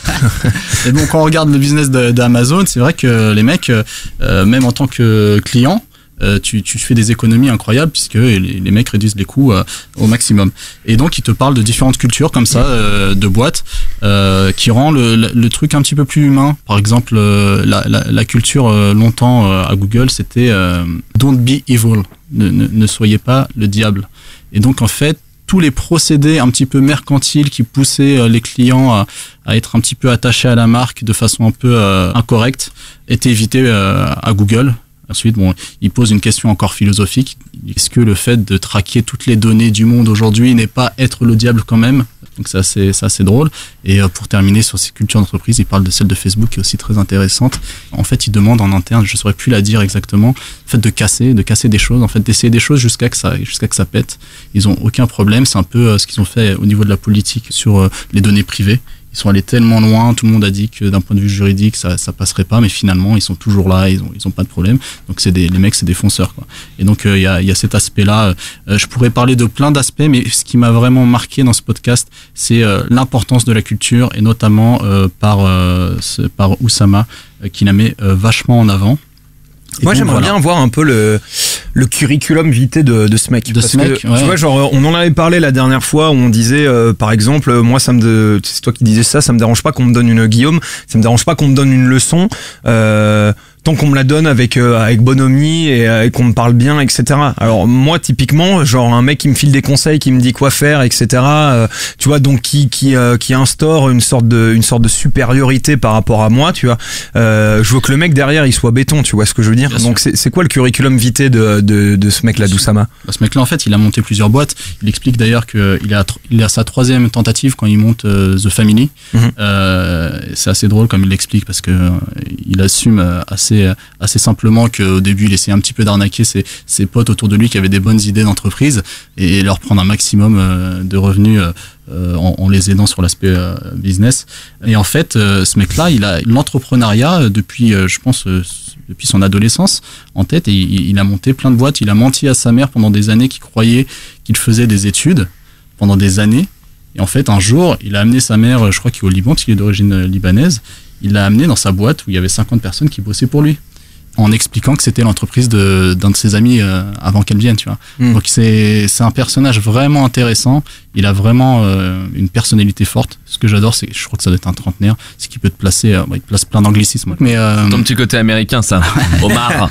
Et bon, quand on regarde le business de- d'Amazon, c'est vrai que les mecs, euh, même en tant que client, euh, tu, tu fais des économies incroyables puisque les, les mecs réduisent les coûts euh, au maximum. Et donc, ils te parlent de différentes cultures comme ça, euh, de boîtes, euh, qui rend le, le, le truc un petit peu plus humain. Par exemple, euh, la, la, la culture euh, longtemps euh, à Google, c'était euh, Don't be evil, ne, ne, ne soyez pas le diable. Et donc, en fait, tous les procédés un petit peu mercantiles qui poussaient euh, les clients à, à être un petit peu attachés à la marque de façon un peu euh, incorrecte étaient évités euh, à Google. Ensuite, bon, il pose une question encore philosophique. Est-ce que le fait de traquer toutes les données du monde aujourd'hui n'est pas être le diable quand même ? Donc c'est assez, c'est assez drôle. Et euh, pour terminer sur ces cultures d'entreprise, il parle de celle de Facebook qui est aussi très intéressante. En fait, il demande en interne, je ne saurais plus la dire exactement, le fait de casser, de casser des choses, en fait, d'essayer des choses jusqu'à que ça, jusqu'à que ça pète. Ils ont aucun problème. C'est un peu euh, ce qu'ils ont fait au niveau de la politique sur euh, les données privées. Ils sont allés tellement loin, tout le monde a dit que d'un point de vue juridique, ça, ça passerait pas, mais finalement, ils sont toujours là, ils ont, ils ont pas de problème. Donc, c'est des, les mecs, c'est des fonceurs, quoi. Et donc, il euh, y a, il y a cet aspect-là. Euh, je pourrais parler de plein d'aspects, mais ce qui m'a vraiment marqué dans ce podcast, c'est euh, l'importance de la culture, et notamment euh, par, euh, ce, par Oussama, euh, qui la met euh, vachement en avant. Et Moi, donc, j'aimerais voilà. bien voir un peu le, le curriculum vitae de, de ce mec. De Parce ce que, mec, ouais. Tu vois, genre, on en avait parlé la dernière fois où on disait, euh, par exemple, euh, moi, ça me, de, c'est toi qui disais ça, ça me dérange pas qu'on me donne une Guillaume, ça me dérange pas qu'on me donne une leçon, euh, tant qu'on me la donne avec euh, avec bonhomie et, euh, et qu'on me parle bien, et cetera. Alors moi, typiquement, genre un mec qui me file des conseils, qui me dit quoi faire, et cetera. Euh, tu vois, donc qui qui euh, qui instaure une sorte de une sorte de supériorité par rapport à moi, tu vois. Euh, je veux que le mec derrière il soit béton, tu vois ce que je veux dire. Bien Donc c'est c'est quoi le curriculum vitae de de de ce mec là, d'Oussama? Bah, ce mec-là, en fait, il a monté plusieurs boîtes. Il explique d'ailleurs qu'il est à, tr- il est à sa troisième tentative quand il monte euh, The Family. Mhm. Euh, c'est assez drôle comme il l'explique parce que euh, il assume euh, assez assez simplement qu'au début, il essayait un petit peu d'arnaquer ses, ses potes autour de lui qui avaient des bonnes idées d'entreprise et, et leur prendre un maximum euh, de revenus euh, en, en les aidant sur l'aspect euh, business. Et en fait, euh, ce mec-là, il a l'entrepreneuriat euh, depuis, euh, je pense, euh, depuis son adolescence en tête et il, il a monté plein de boîtes. Il a menti à sa mère pendant des années qui croyait qu'il faisait des études pendant des années. Et en fait, un jour, il a amené sa mère, je crois qu'il est au Liban, qu'il est d'origine libanaise, il l'a amené dans sa boîte où il y avait cinquante personnes qui bossaient pour lui, en expliquant que c'était l'entreprise de, d'un de ses amis euh, avant qu'elle vienne, tu vois. Mm. Donc c'est, c'est un personnage vraiment intéressant, il a vraiment euh, une personnalité forte. Ce que j'adore, c'est, je crois que ça doit être un trentenaire, c'est qu'il peut te placer, euh, bah, il te place plein d'anglicismes. Mais, euh, Ton petit côté américain, ça. Omar.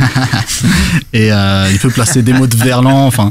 et euh, il peut placer des mots de verlan, enfin...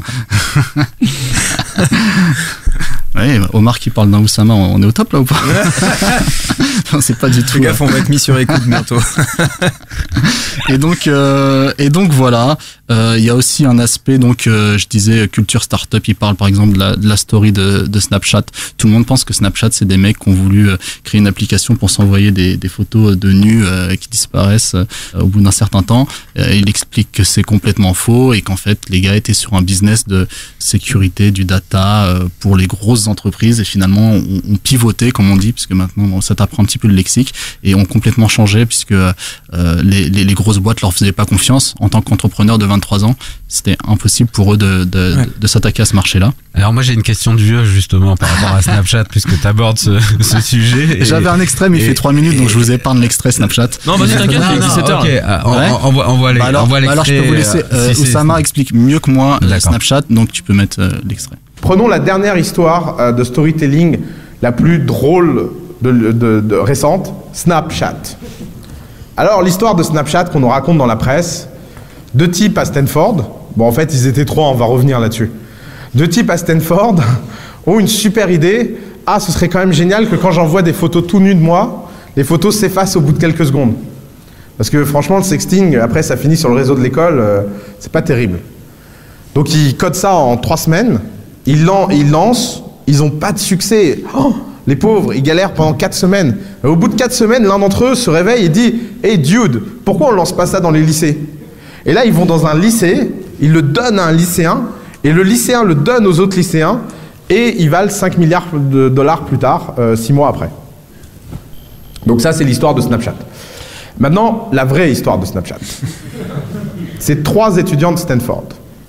Ouais, Omar qui parle d'un Oussama, on est au top là ou pas? Non, c'est pas du tout. Fais gaffe, on va être mis sur écoute bientôt. Et donc, euh, et donc voilà. Il euh, y a aussi un aspect, donc euh, je disais culture startup. Il parle par exemple de la, de la story de, de Snapchat. Tout le monde pense que Snapchat c'est des mecs qui ont voulu euh, créer une application pour s'envoyer des, des photos de nus euh, qui disparaissent euh, au bout d'un certain temps. Euh, il explique que c'est complètement faux et qu'en fait les gars étaient sur un business de sécurité du data euh, pour les grosses entreprises et finalement on, on pivotait comme on dit puisque maintenant bon, ça t'apprend un petit peu le lexique et ont complètement changé puisque euh, les, les, les grosses boîtes leur faisaient pas confiance en tant qu'entrepreneur de vingt-trois ans. C'était impossible pour eux de, de, Ouais. de, de s'attaquer à ce marché-là. Alors moi j'ai une question de vieux justement par rapport à Snapchat puisque tu abordes ce, ce sujet. Et- J'avais un extrait mais il et- fait trois minutes donc je vous épargne l'extrait Snapchat. Non, vas-y, t'inquiète, il est Non, dix-sept heures. ok, ah, on, Ouais. on, on voit, on voit les- Bah alors, on voit bah alors je peux l'extrait, vous laisser. euh, Euh, si c'est- Oussama explique mieux que moi euh, D'accord. Snapchat donc tu peux mettre euh, l'extrait. Prenons la dernière histoire euh, de storytelling la plus drôle de, de, de récente, Snapchat. Alors, l'histoire de Snapchat qu'on nous raconte dans la presse, deux types à Stanford, bon en fait ils étaient trois, on va revenir là-dessus. Deux types à Stanford ont une super idée. Ah, ce serait quand même génial que quand j'envoie des photos tout nues de moi, les photos s'effacent au bout de quelques secondes. Parce que franchement, le sexting, après ça finit sur le réseau de l'école, euh, c'est pas terrible. Donc ils codent ça en trois semaines, ils, lan- ils lancent, ils ont pas de succès. Oh, les pauvres, ils galèrent pendant quatre semaines. Et au bout de quatre semaines, l'un d'entre eux se réveille et dit « Hey dude, pourquoi on lance pas ça dans les lycées ?» Et là, ils vont dans un lycée, ils le donnent à un lycéen, et le lycéen le donne aux autres lycéens, et ils valent cinq milliards de dollars plus tard, euh, six mois après. Donc ça, c'est l'histoire de Snapchat. Maintenant, la vraie histoire de Snapchat. C'est trois étudiants de Stanford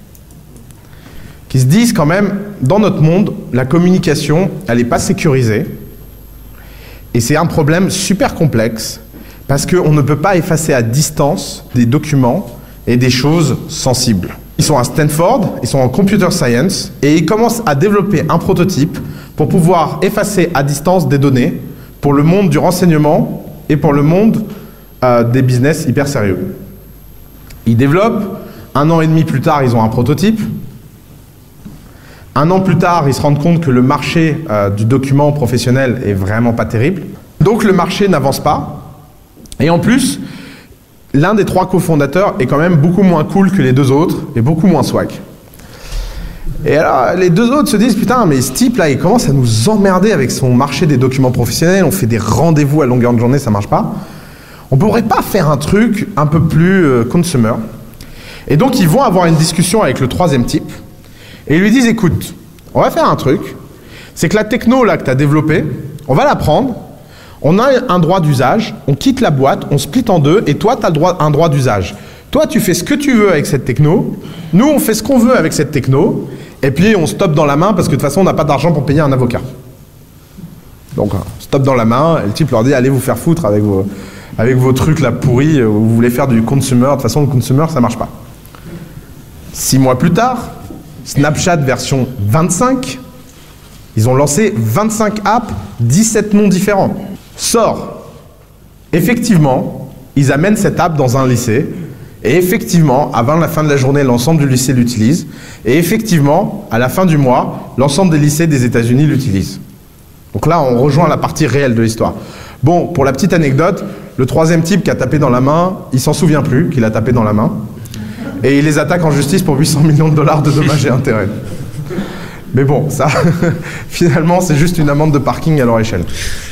qui se disent quand même, dans notre monde, la communication, elle n'est pas sécurisée, et c'est un problème super complexe, parce qu'on ne peut pas effacer à distance des documents et des choses sensibles. Ils sont à Stanford, ils sont en computer science, et ils commencent à développer un prototype pour pouvoir effacer à distance des données pour le monde du renseignement et pour le monde euh, des business hyper sérieux. Ils développent, un an et demi plus tard, ils ont un prototype. Un an plus tard, ils se rendent compte que le marché euh, du document professionnel est vraiment pas terrible. Donc le marché n'avance pas. Et en plus, l'un des trois cofondateurs est quand même beaucoup moins cool que les deux autres et beaucoup moins swag. Et alors, les deux autres se disent, putain, mais ce type-là, il commence à nous emmerder avec son marché des documents professionnels, on fait des rendez-vous à longueur de journée, ça marche pas. On pourrait pas faire un truc un peu plus euh, consumer. Et donc, ils vont avoir une discussion avec le troisième type, et ils lui disent, écoute, on va faire un truc, c'est que la techno, là, que tu as développée, on va la prendre, on a un droit d'usage, on quitte la boîte, on split en deux, et toi, tu as le droit, un droit d'usage. Toi, tu fais ce que tu veux avec cette techno, nous, on fait ce qu'on veut avec cette techno, et puis on stoppe dans la main, parce que de toute façon, on n'a pas d'argent pour payer un avocat. Donc, stop dans la main, et le type leur dit, allez vous faire foutre avec vos, avec vos trucs là pourris, où vous voulez faire du consumer, de toute façon, le consumer, ça marche pas. Six mois plus tard, Snapchat version vingt-cinq, ils ont lancé vingt-cinq apps, dix-sept noms différents. Sort. Effectivement, ils amènent cette app dans un lycée, et effectivement, avant la fin de la journée, l'ensemble du lycée l'utilise, et effectivement, à la fin du mois, l'ensemble des lycées des États-Unis l'utilisent. Donc là, on rejoint la partie réelle de l'histoire. Bon, pour la petite anecdote, le troisième type qui a tapé dans la main, il s'en souvient plus qu'il a tapé dans la main, et il les attaque en justice pour huit cents millions de dollars de dommages et intérêts. Mais bon, ça, finalement, c'est juste une amende de parking à leur échelle.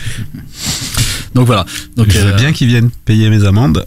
Donc voilà. Donc, je veux euh, bien qu'ils viennent payer mes amendes.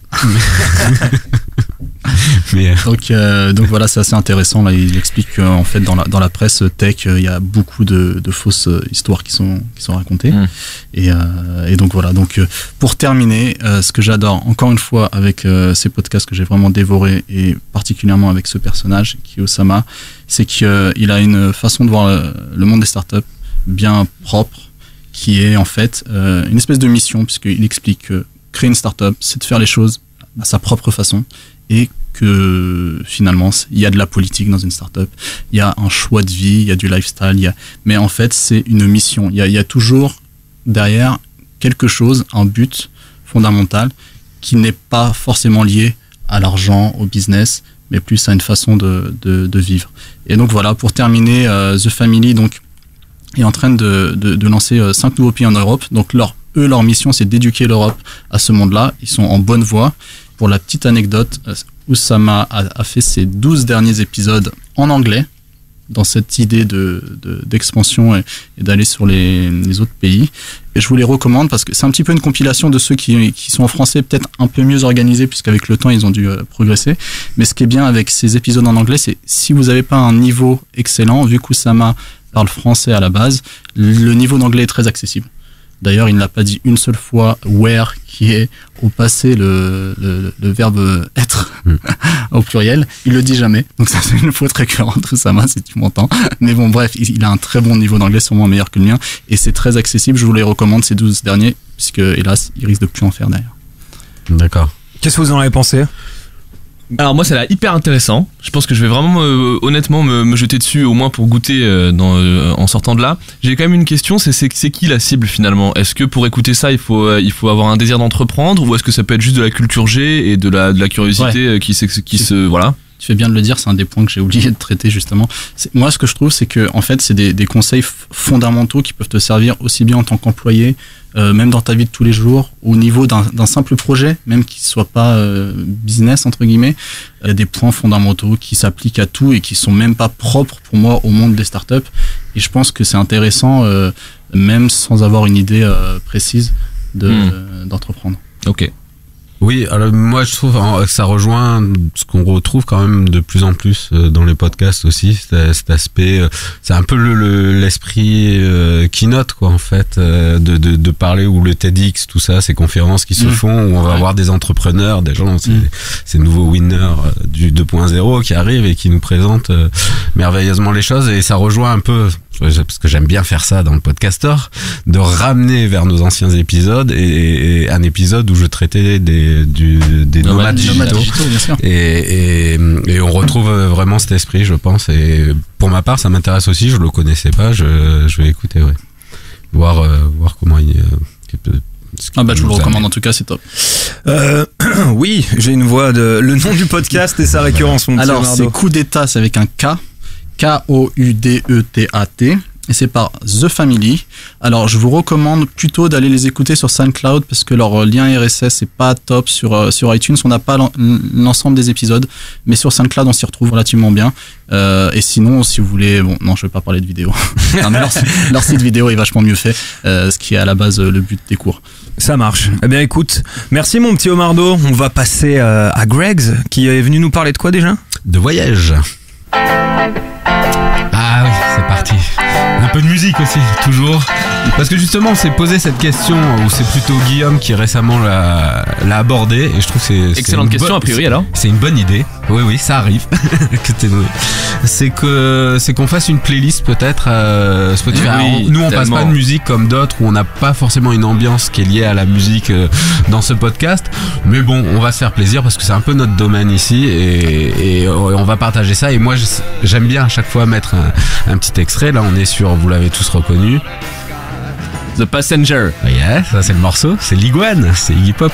Mais... Donc, euh, donc voilà, c'est assez intéressant. Là, il explique qu'en fait, dans la, dans la presse tech, il y a beaucoup de, de fausses histoires qui sont, qui sont racontées. Mmh. Et, euh, et donc voilà. Donc, euh, pour terminer, euh, ce que j'adore, encore une fois, avec euh, ces podcasts que j'ai vraiment dévorés, et particulièrement avec ce personnage, qui est Oussama, c'est qu'il euh, a une façon de voir le, le monde des startups bien propre, qui est en fait euh, une espèce de mission, puisqu'il explique que créer une startup, c'est de faire les choses à sa propre façon, et que finalement il y a de la politique dans une startup, il y a un choix de vie, il y a du lifestyle, il y a... mais en fait c'est une mission. Il y a, il y a toujours derrière quelque chose, un but fondamental qui n'est pas forcément lié à l'argent, au business, mais plus à une façon de, de, de vivre. Et donc voilà, pour terminer, euh, The Family donc est en train de, de, de lancer euh, cinq nouveaux pays en Europe. Donc leur, eux, leur mission, c'est d'éduquer l'Europe à ce monde-là. Ils sont en bonne voie. Pour la petite anecdote, Oussama a, a fait ses douze derniers épisodes en anglais, dans cette idée de, de, d'expansion et, et d'aller sur les, les autres pays. Et je vous les recommande parce que c'est un petit peu une compilation de ceux qui, qui sont en français, peut-être un peu mieux organisés, puisqu'avec le temps, ils ont dû euh, progresser. Mais ce qui est bien avec ces épisodes en anglais, c'est si vous n'avez pas un niveau excellent, vu qu'Oussama parle français à la base, le niveau d'anglais est très accessible. D'ailleurs, il n'a pas dit une seule fois where, qui est au passé le, le, le verbe être mmh. au pluriel. Il le dit jamais. Donc ça, c'est une faute récurrente, Oussama, si tu m'entends. Mais bon, bref, il, il a un très bon niveau d'anglais, sûrement meilleur que le mien. Et c'est très accessible. Je vous les recommande, ces douze derniers, puisque, hélas, il risque de plus en faire d'ailleurs. D'accord. Qu'est-ce que vous en avez pensé ? Alors moi ça a l'air hyper intéressant. Je pense que je vais vraiment me, honnêtement me, me jeter dessus au moins pour goûter euh, dans, euh, en sortant de là. J'ai quand même une question, c'est, c'est c'est qui la cible finalement? Est-ce que pour écouter ça il faut euh, il faut avoir un désir d'entreprendre ou est-ce que ça peut être juste de la culture G et de la de la curiosité Ouais. qui s'ex- qui se voilà. Tu fais bien de le dire, c'est un des points que j'ai oublié de traiter justement. C'est, moi, ce que je trouve, c'est que en fait, c'est des, des conseils f- fondamentaux qui peuvent te servir aussi bien en tant qu'employé, euh, même dans ta vie de tous les jours, au niveau d'un, d'un simple projet, même qui soit pas euh, business entre guillemets, euh, des points fondamentaux qui s'appliquent à tout et qui sont même pas propres pour moi au monde des startups. Et je pense que c'est intéressant, euh, même sans avoir une idée euh, précise de, Hmm. euh, d'entreprendre. Ok. Oui, alors moi je trouve hein, que ça rejoint ce qu'on retrouve quand même de plus en plus euh, dans les podcasts aussi, cet, cet aspect, euh, c'est un peu le, le, l'esprit euh, keynote quoi en fait, euh, de, de, de parler ou le TEDx, tout ça, ces conférences qui se Mmh. font où on va Ouais. avoir des entrepreneurs, des gens, ces, Mmh. ces nouveaux winners euh, du deux point zéro qui arrivent et qui nous présentent euh, merveilleusement les choses et ça rejoint un peu, parce que j'aime bien faire ça dans le podcaster, de ramener vers nos anciens épisodes et, et un épisode où je traitais des, du, des nomades Nomades digitaux. Nomades digitaux, bien sûr. Et, et, et on retrouve vraiment cet esprit, je pense. Et pour ma part, ça m'intéresse aussi. Je le connaissais pas. Je, je vais écouter, ouais. Voir, euh, voir comment il. Euh, ce qu'il Ah bah peut je vous le nous recommande amener. en tout cas, c'est top. Euh, oui, j'ai une voix de. Le nom du podcast et sa récurrence, mon petit Alors, Leonardo. c'est Coup d'État, c'est avec un K. K O U D E T A T. Et c'est par The Family. Alors, je vous recommande plutôt d'aller les écouter sur SoundCloud parce que leur lien R S S est pas top sur, euh, sur iTunes. On n'a pas l'en- l'ensemble des épisodes. Mais sur SoundCloud, on s'y retrouve relativement bien. Euh, et sinon, si vous voulez, bon, non, je vais pas parler de vidéo. Non, mais leur, leur site vidéo est vachement mieux fait. Euh, ce qui est à la base euh, le but des cours. Ça marche. Eh bien, écoute, merci mon petit Omardo. On va passer euh, à Greggs qui est venu nous parler de quoi déjà? De voyage. Ah oui, c'est parti. Un peu de musique aussi, toujours. Parce que justement, on s'est posé cette question, ou c'est plutôt Guillaume qui récemment l'a, l'a abordé, et je trouve que c'est... c'est Excellente une question bonne- a priori alors. C'est une bonne idée. Oui, oui, ça arrive. Que t'es- c'est que c'est qu'on fasse une playlist peut-être euh, Spotify. Oui, Alors, nous, on passe tellement. pas de musique comme d'autres où on n'a pas forcément une ambiance qui est liée à la musique euh, dans ce podcast. Mais bon, on va se faire plaisir parce que c'est un peu notre domaine ici et, et on va partager ça. Et moi, je- j'aime bien à chaque fois mettre un, un petit extrait. Là, on est sur, vous l'avez tous reconnu. The Passenger. Yeah, ça c'est le morceau, c'est l'Iguane, c'est Iggy Pop.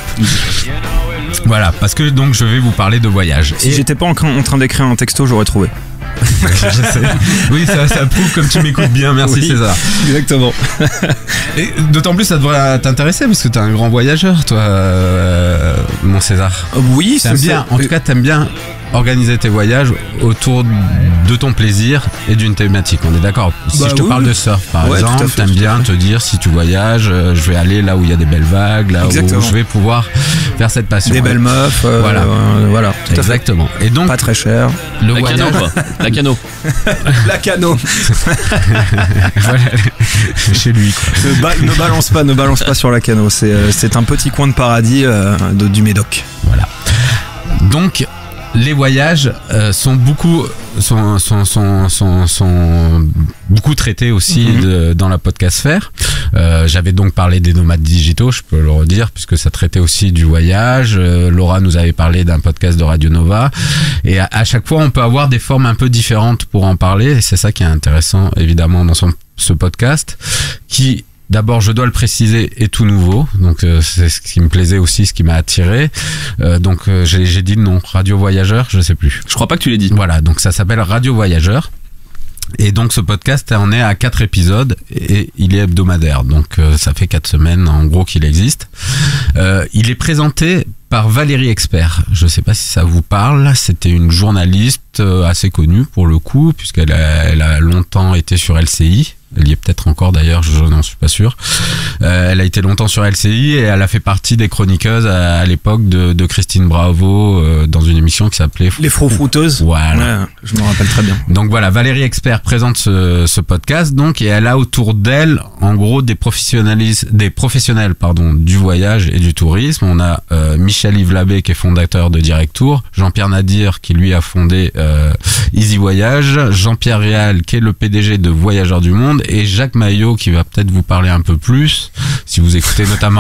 Voilà, parce que donc je vais vous parler de voyage. Si Et- j'étais pas en, en train d'écrire un texto, j'aurais trouvé. je sais. Oui, ça, ça prouve comme tu m'écoutes bien, merci Oui. César. Exactement. Et d'autant plus ça devrait t'intéresser parce que t'es un grand voyageur, toi, euh, mon César. Oui, T'aimes c'est bien, ça. en tout cas, t'aimes bien organiser tes voyages autour de ton plaisir et d'une thématique. On est d'accord. Si Bah je te oui, parle oui. de surf, par Ouais, tout à exemple, fait, t'aimes tout à bien fait. te dire si tu voyages, euh, je vais aller là où il y a des belles vagues, là Exactement. où je vais pouvoir faire cette passion. Des belles meufs. euh, Voilà. euh, voilà. Tout à fait. Exactement. Et donc, Pas très cher. le La voyage. cano quoi. La cano. La cano. Voilà. Chez lui, quoi. ne, ba- ne balance pas, ne balance pas sur la cano. C'est, euh, c'est un petit coin de paradis euh, de- du Médoc. Voilà. Donc, les voyages euh, sont beaucoup sont sont sont sont, sont beaucoup traités aussi Mhm. de, dans la podcastphère. Euh, j'avais donc parlé des nomades digitaux, je peux le redire puisque ça traitait aussi du voyage. Euh, Laura nous avait parlé d'un podcast de Radio Nova et à, à chaque fois on peut avoir des formes un peu différentes pour en parler et c'est ça qui est intéressant évidemment dans son, ce podcast qui d'abord, je dois le préciser, est tout nouveau. Donc, euh, c'est ce qui me plaisait aussi, ce qui m'a attiré. Euh, donc, euh, j'ai, j'ai dit le nom, Radio Voyageur, je sais plus. Je crois pas que tu l'aies dit. Voilà, donc ça s'appelle Radio Voyageur. Et donc, ce podcast, on est à quatre épisodes et il est hebdomadaire. Donc, euh, ça fait quatre semaines, en gros, qu'il existe. Euh, il est présenté par Valérie Expert. Je sais pas si ça vous parle. C'était une journaliste euh, assez connue, pour le coup, puisqu'elle a, elle a longtemps été sur L C I. Elle y est peut-être encore d'ailleurs, je n'en suis pas sûr. Euh, elle a été longtemps sur L C I et elle a fait partie des chroniqueuses à, à l'époque de, de Christine Bravo euh, dans une émission qui s'appelait Les froufrouteuses. Voilà. Ouais, je me rappelle très bien. Donc voilà, Valérie Expert présente ce, ce podcast donc et elle a autour d'elle en gros des professionnalistes, des professionnels pardon du voyage et du tourisme. On a euh, Michel Yves Labbé qui est fondateur de Direct Tour, Jean-Pierre Nadir qui lui a fondé euh, Easy Voyage, Jean-Pierre Réal qui est le P D G de Voyageurs du Monde et Jacques Maillot qui va peut-être vous parler un peu plus si vous écoutez notamment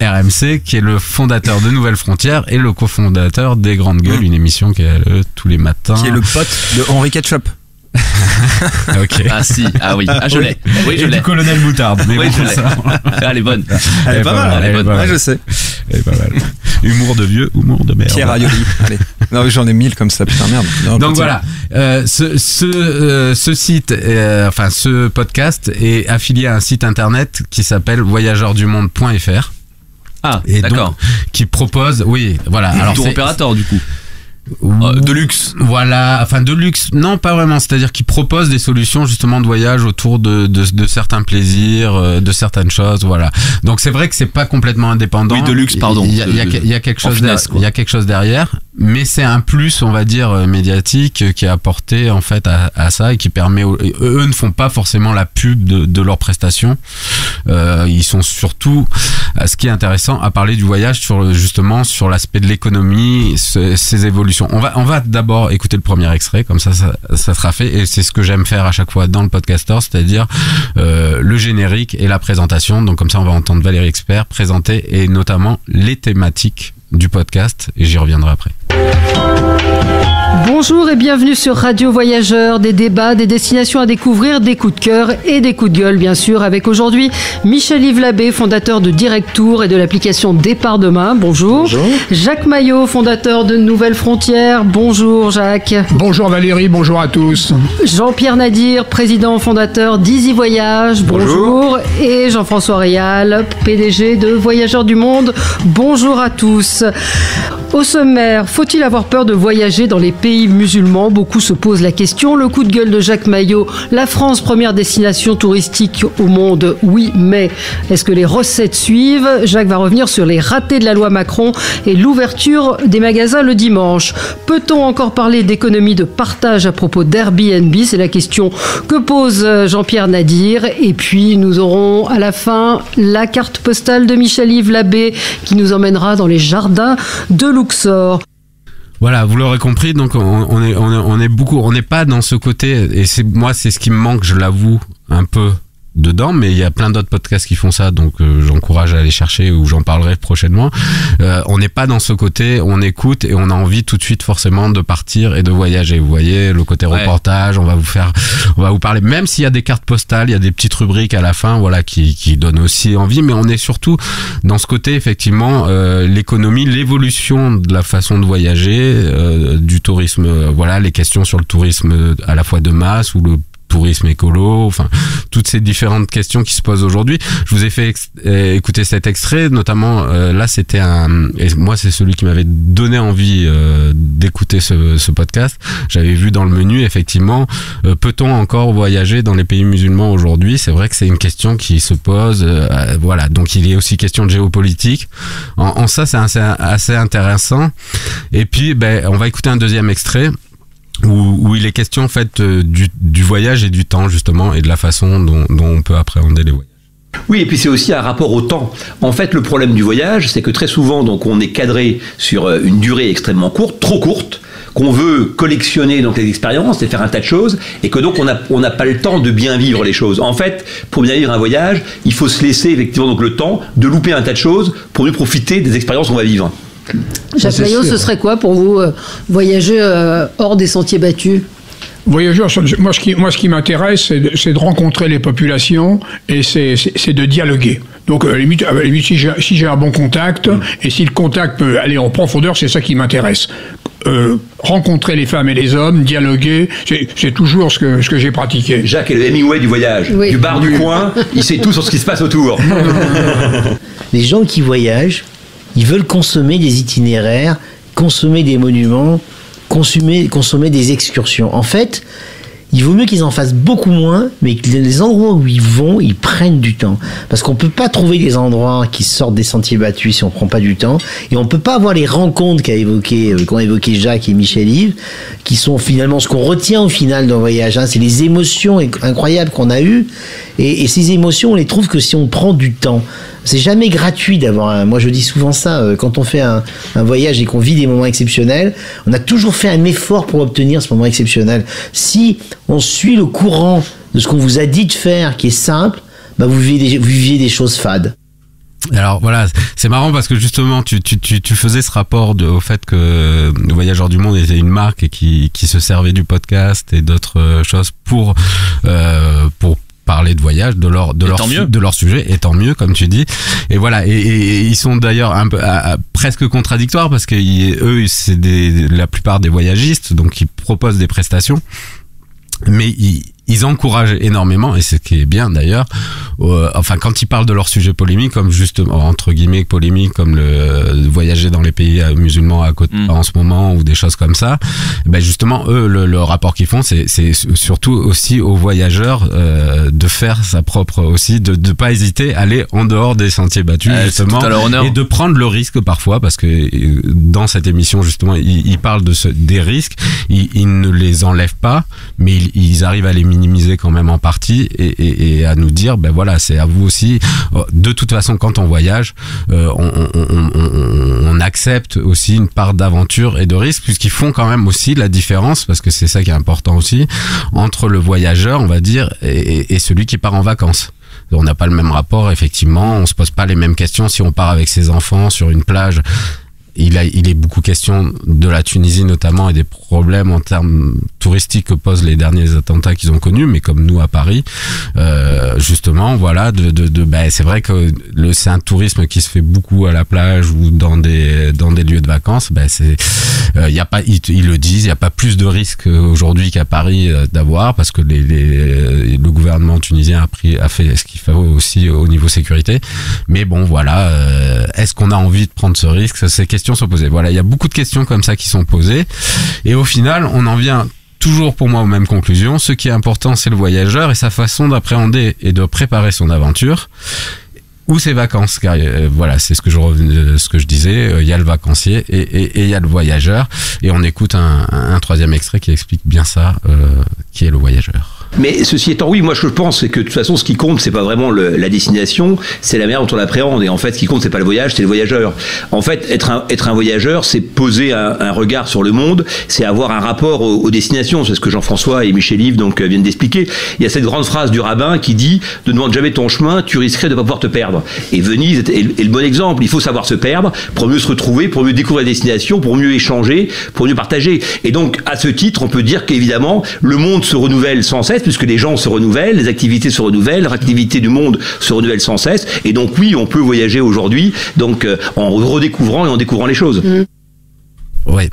R M C, qui est le fondateur de Nouvelles Frontières et le cofondateur des Grandes Gueules, mmh. une émission qui est euh, tous les matins. Qui est le pote de Henri Ketchup. Ok. Ah si, ah oui, ah je l'ai. Oui, je et l'ai. du colonel Moutarde. Mais oui, bon, je l'ai. ça... Elle est bonne. Elle est pas mal, elle est bonne. Ouais, je sais. Elle est pas mal. Humour de vieux, humour de merde. Pierre Aioli. Allez. Non, j'en ai mille comme ça, putain merde. Non, donc voilà, euh, ce, ce, euh, ce site, euh, enfin ce podcast est affilié à un site internet qui s'appelle voyageurs du monde point f r. Ah, et d'accord. Donc, qui propose, oui, voilà. Alors tour opérateur du coup. Euh, de luxe. Voilà, enfin de luxe, non pas vraiment, c'est-à-dire qu'ils proposent des solutions justement de voyage autour de, de, de certains plaisirs, de certaines choses, voilà. Donc c'est vrai que c'est pas complètement indépendant. Oui, de luxe, pardon. Il y a, il y a, il y a quelque chose derrière, il y a quelque chose derrière, mais c'est un plus, on va dire, médiatique qui est apporté en fait à, à ça et qui permet, eux, eux ne font pas forcément la pub de, de leurs prestations. Euh, ils sont surtout, ce qui est intéressant, à parler du voyage sur justement sur l'aspect de l'économie, ce, ces évolutions. On va, on va d'abord écouter le premier extrait, comme ça, ça, ça sera fait. Et c'est ce que j'aime faire à chaque fois dans le podcaster, c'est-à-dire euh, le générique et la présentation. Donc comme ça, on va entendre Valérie Expert présenter et notamment les thématiques du podcast. Et j'y reviendrai après. Bonjour et bienvenue sur Radio Voyageurs, des débats, des destinations à découvrir, des coups de cœur et des coups de gueule bien sûr, avec aujourd'hui Michel-Yves Labbé, fondateur de Direct Tour et de l'application Départ Demain. Bonjour. Bonjour. Jacques Maillot, fondateur de Nouvelles Frontières. Bonjour Jacques. Bonjour Valérie, bonjour à tous. Jean-Pierre Nadir, président fondateur d'Easy Voyage. Bonjour. Bonjour. Et Jean-François Réal, P D G de Voyageurs du Monde. Bonjour à tous. Au sommaire, faut-il avoir peur de voyager dans les pays musulmans? Beaucoup se posent la question. Le coup de gueule de Jacques Maillot, la France, première destination touristique au monde, oui, mais est-ce que les recettes suivent? Jacques va revenir sur les ratés de la loi Macron et l'ouverture des magasins le dimanche. Peut-on encore parler d'économie de partage à propos d'Airbnb? C'est la question que pose Jean-Pierre Nadir. Et puis, nous aurons à la fin la carte postale de Michel-Yves Labbé qui nous emmènera dans les jardins de Luxor. Voilà, vous l'aurez compris, donc on, on est on est on est beaucoup, on n'est pas dans ce côté, et c'est moi c'est ce qui me manque, je l'avoue, un peu dedans, mais il y a plein d'autres podcasts qui font ça, donc euh, j'encourage à aller chercher ou j'en parlerai prochainement. Euh, on n'est pas dans ce côté, on écoute et on a envie tout de suite forcément de partir et de voyager. Vous voyez, le côté ouais. reportage, on va vous faire, on va vous parler, même s'il y a des cartes postales, il y a des petites rubriques à la fin, voilà, qui qui donnent aussi envie, mais on est surtout dans ce côté effectivement euh, l'économie, l'évolution de la façon de voyager, euh, du tourisme, euh, voilà, les questions sur le tourisme à la fois de masse ou le tourisme écolo, enfin toutes ces différentes questions qui se posent aujourd'hui. Je vous ai fait ex- euh, écouter cet extrait, notamment euh, là c'était un, et moi c'est celui qui m'avait donné envie euh, d'écouter ce, ce podcast. J'avais vu dans le menu effectivement, euh, peut-on encore voyager dans les pays musulmans aujourd'hui? C'est vrai que c'est une question qui se pose, euh, voilà, donc il y a aussi question de géopolitique. En, en ça c'est assez, assez intéressant. Et puis ben on va écouter un deuxième extrait. Où, où il est question en fait euh, du, du voyage et du temps justement et de la façon dont, dont on peut appréhender les voyages. Oui, et puis c'est aussi un rapport au temps. En fait, le problème du voyage, c'est que très souvent, donc, on est cadré sur une durée extrêmement courte, trop courte, qu'on veut collectionner donc les expériences et faire un tas de choses, et que donc on n'a on n'a pas le temps de bien vivre les choses. En fait, pour bien vivre un voyage, il faut se laisser effectivement donc le temps de louper un tas de choses pour mieux profiter des expériences qu'on va vivre. Jacques Maillot, ce serait quoi pour vous euh, voyager euh, hors des sentiers battus? Voyageurs, moi ce qui, moi, ce qui m'intéresse, c'est de, c'est de rencontrer les populations et c'est, c'est, c'est de dialoguer. Donc, à la limite, à la limite si, j'ai, si j'ai un bon contact, mmh. et si le contact peut aller en profondeur, c'est ça qui m'intéresse. Euh, rencontrer les femmes et les hommes, dialoguer, c'est, c'est toujours ce que, ce que j'ai pratiqué. Jacques est le Hemingway du voyage. Oui. Du bar oui. du coin, il sait tout sur ce qui se passe autour. Les gens qui voyagent, ils veulent consommer des itinéraires, consommer des monuments, consommer, consommer des excursions. En fait, il vaut mieux qu'ils en fassent beaucoup moins, mais que les endroits où ils vont, ils prennent du temps. Parce qu'on peut pas trouver des endroits qui sortent des sentiers battus si on prend pas du temps. Et on peut pas avoir les rencontres qu'a évoqué, qu'ont évoqué Jacques et Michel-Yves, qui sont finalement ce qu'on retient au final d'un voyage. Hein. C'est les émotions incroyables qu'on a eues. Et, et ces émotions, on les trouve que si on prend du temps. C'est jamais gratuit d'avoir un... Moi, je dis souvent ça, quand on fait un, un voyage et qu'on vit des moments exceptionnels, on a toujours fait un effort pour obtenir ce moment exceptionnel. Si on suit le courant de ce qu'on vous a dit de faire, qui est simple, bah vous viviez des, vous viviez des choses fades. Alors voilà, c'est marrant parce que justement tu tu tu, tu faisais ce rapport de, au fait que le Voyageurs du Monde était une marque et qui qui se servait du podcast et d'autres choses pour euh, pour parler de voyage, de leur de leur mieux. de leur sujet, et tant mieux comme tu dis. Et voilà, et, et, et ils sont d'ailleurs un peu à, à, presque contradictoires parce que ils, eux c'est des la plupart des voyagistes, donc ils proposent des prestations, mais ils ils encouragent énormément, et c'est ce qui est bien d'ailleurs, euh, enfin quand ils parlent de leur sujet polémique, comme justement entre guillemets polémique, comme le, le voyager dans les pays musulmans à côté mmh. en ce moment ou des choses comme ça, ben justement eux le, le rapport qu'ils font c'est c'est surtout aussi aux voyageurs euh, de faire sa propre aussi, de de pas hésiter à aller en dehors des sentiers battus euh, justement, et de prendre le risque parfois, parce que dans cette émission justement ils, ils parlent de ce, des risques, ils, ils ne les enlèvent pas, mais ils, ils arrivent à les minimiser quand même en partie, et, et, et à nous dire ben voilà, c'est à vous aussi. De toute façon quand on voyage euh, on, on, on, on accepte aussi une part d'aventure et de risque, puisqu'ils font quand même aussi la différence, parce que c'est ça qui est important aussi, entre le voyageur on va dire et, et celui qui part en vacances. On n'a pas le même rapport, effectivement, on se pose pas les mêmes questions si on part avec ses enfants sur une plage. Il, a, il est beaucoup question de la Tunisie notamment, et des problèmes en termes touristiques que posent les derniers attentats qu'ils ont connus, mais comme nous à Paris, euh, justement, voilà, de, de, de, bah, c'est vrai que le, c'est un tourisme qui se fait beaucoup à la plage ou dans des dans des lieux de vacances. Bah, c'est, euh, y a pas, ils, ils le disent, il y a pas plus de risques aujourd'hui qu'à Paris euh, d'avoir, parce que les, les, le gouvernement tunisien a pris, a fait ce qu'il faut aussi au niveau sécurité. Mais bon, voilà, euh, est-ce qu'on a envie de prendre ce risque? Ça, c'est question sont posées. Voilà, il y a beaucoup de questions comme ça qui sont posées, et au final on en vient toujours pour moi aux mêmes conclusions. Ce qui est important, c'est le voyageur et sa façon d'appréhender et de préparer son aventure ou ses vacances, car euh, voilà, c'est ce que je euh, ce que je disais, il euh, y a le vacancier et il y a le voyageur, et on écoute un, un, un troisième extrait qui explique bien ça, euh, qui est le voyageur. Mais ceci étant, oui, moi je pense c'est que de toute façon ce qui compte c'est pas vraiment le, la destination, c'est la manière dont on l'appréhende, et en fait ce qui compte c'est pas le voyage, c'est le voyageur. En fait être un, être un voyageur, c'est poser un, un regard sur le monde, c'est avoir un rapport aux, aux destinations, c'est ce que Jean-François et Michel-Yves donc viennent d'expliquer. Il y a cette grande phrase du rabbin qui dit ne demande jamais ton chemin, tu risquerais de pas pouvoir te perdre. Et Venise est, est, est le bon exemple, il faut savoir se perdre pour mieux se retrouver, pour mieux découvrir la destination, pour mieux échanger, pour mieux partager. Et donc à ce titre on peut dire qu'évidemment le monde se renouvelle sans cesse, puisque les gens se renouvellent, les activités se renouvellent, l'activité du monde se renouvelle sans cesse, et donc oui, on peut voyager aujourd'hui, donc euh, en redécouvrant et en découvrant les choses. Mmh. Ouais.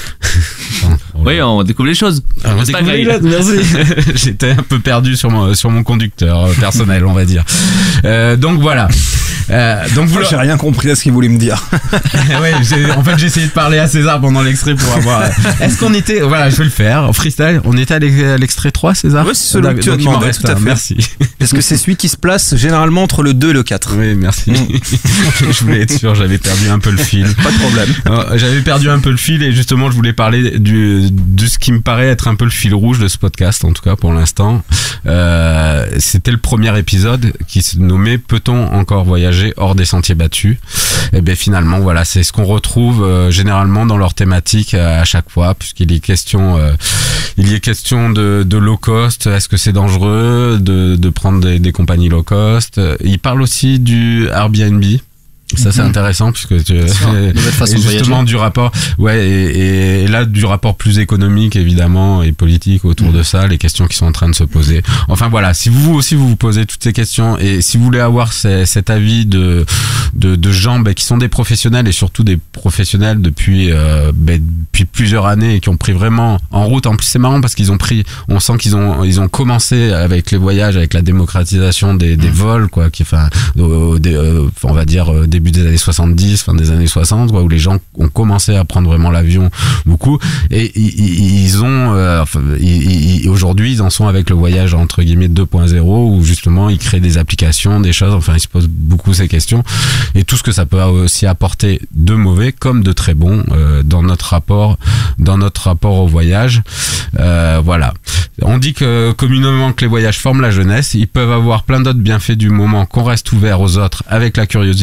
Oui, on découvre les choses. Ah, on découvre les choses, merci. J'étais un peu perdu sur mon, sur mon conducteur personnel, on va dire. Euh, donc voilà. Euh, donc vous j'ai rien compris à ce qu'il voulait me dire. Ouais, j'ai, en fait j'ai essayé de parler à César pendant l'extrait pour avoir. Est-ce qu'on était, voilà, je vais le faire. Freestyle, on était à l'extrait trois, César. Oui, c'est celui que tu as demandé, tout à fait. Merci. Parce que c'est celui qui se place généralement entre le deux et le quatre. Oui, merci. Je voulais être sûr, j'avais perdu un peu le fil. Pas de problème. J'avais perdu un peu le fil, et justement je voulais parler du de ce qui me paraît être un peu le fil rouge de ce podcast, en tout cas pour l'instant. Euh, c'était le premier épisode qui se nommait Peut-on encore voyager hors des sentiers battus? Et bien finalement voilà, c'est ce qu'on retrouve euh, généralement dans leur thématique à, à chaque fois, puisqu'il est question euh, il y est question de, de low cost. Est-ce que c'est dangereux de, de prendre des, des compagnies low cost? Il parle aussi du Airbnb. Ça c'est mmh. intéressant, puisque tu, et justement du rapport, ouais, et, et là du rapport plus économique évidemment et politique autour mmh. de ça, les questions qui sont en train de se poser. Enfin voilà, si vous aussi vous vous posez toutes ces questions, et si vous voulez avoir ces, cet avis de de, de gens bah, qui sont des professionnels, et surtout des professionnels depuis euh, bah, depuis plusieurs années, et qui ont pris vraiment en route. En plus c'est marrant parce qu'ils ont pris, on sent qu'ils ont ils ont commencé avec les voyages, avec la démocratisation des, des mmh. vols, quoi, qui enfin euh, des, euh, on va dire euh, début des années soixante-dix, fin des années soixante, quoi, où les gens ont commencé à prendre vraiment l'avion beaucoup, et ils, ils ont euh, enfin, ils, ils, aujourd'hui ils en sont avec le voyage entre guillemets deux point zéro, où justement ils créent des applications, des choses, enfin ils se posent beaucoup ces questions, et tout ce que ça peut aussi apporter de mauvais comme de très bon euh, dans notre rapport dans notre rapport au voyage. Euh, voilà, on dit que communément que les voyages forment la jeunesse. Ils peuvent avoir plein d'autres bienfaits du moment qu'on reste ouvert aux autres, avec la curiosité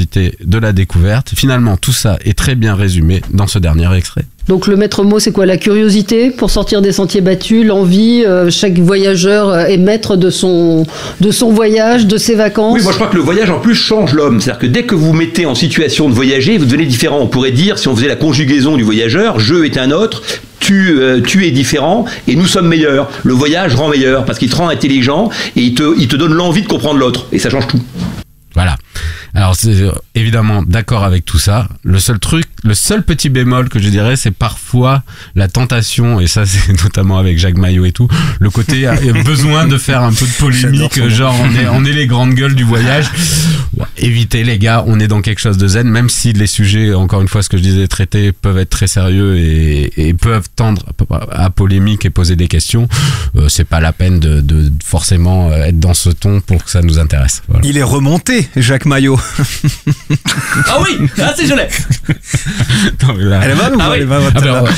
de la découverte. Finalement, tout ça est très bien résumé dans ce dernier extrait. Donc le maître mot, c'est quoi? La curiosité pour sortir des sentiers battus, l'envie, euh, chaque voyageur est maître de son, de son voyage, de ses vacances. Oui, moi je crois que le voyage en plus change l'homme. C'est-à-dire que dès que vous vous mettez en situation de voyager, vous devenez différent. On pourrait dire, si on faisait la conjugaison du voyageur, je est un autre, tu, euh, tu es différent et nous sommes meilleurs. Le voyage rend meilleur parce qu'il te rend intelligent et il te, il te donne l'envie de comprendre l'autre. Et ça change tout. Voilà. Alors, c'est évidemment d'accord avec tout ça. Le seul truc, le seul petit bémol que je dirais, c'est parfois la tentation, et ça, c'est notamment avec Jacques Maillot et tout, le côté euh, besoin de faire un peu de polémique, genre on est, on est les grandes gueules du voyage. Ouais, évitez, les gars, on est dans quelque chose de zen, même si les sujets, encore une fois, ce que je disais, traités, peuvent être très sérieux et, et peuvent tendre à polémique et poser des questions. Euh, c'est pas la peine de, de forcément être dans ce ton pour que ça nous intéresse. Voilà. Il est remonté, Jacques Maillot. Ah oui, ah c'est je l'ai. Non, là... Elle est bonne ou ah pas, oui. elle va, Ah ben, ouais.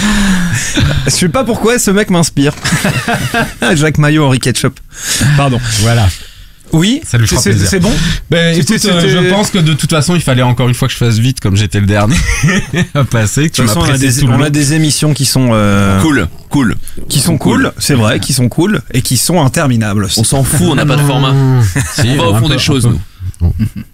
Je sais pas pourquoi ce mec m'inspire. Jacques Maillot, Henri Ketchup. Pardon. Voilà. Oui, ça lui fera c'est, plaisir. c'est bon. Ben, C'était, écoute, euh, c'était... je pense que de toute façon, il fallait encore une fois que je fasse vite, comme j'étais le dernier à passer. Que tu de toute façon, on a, des, on a des émissions qui sont euh, cool, cool, qui sont cool. cool c'est vrai, qui sont cool et qui sont interminables. On s'en fout, on n'a pas de format. Si, on va au fond des choses, nous. Bon.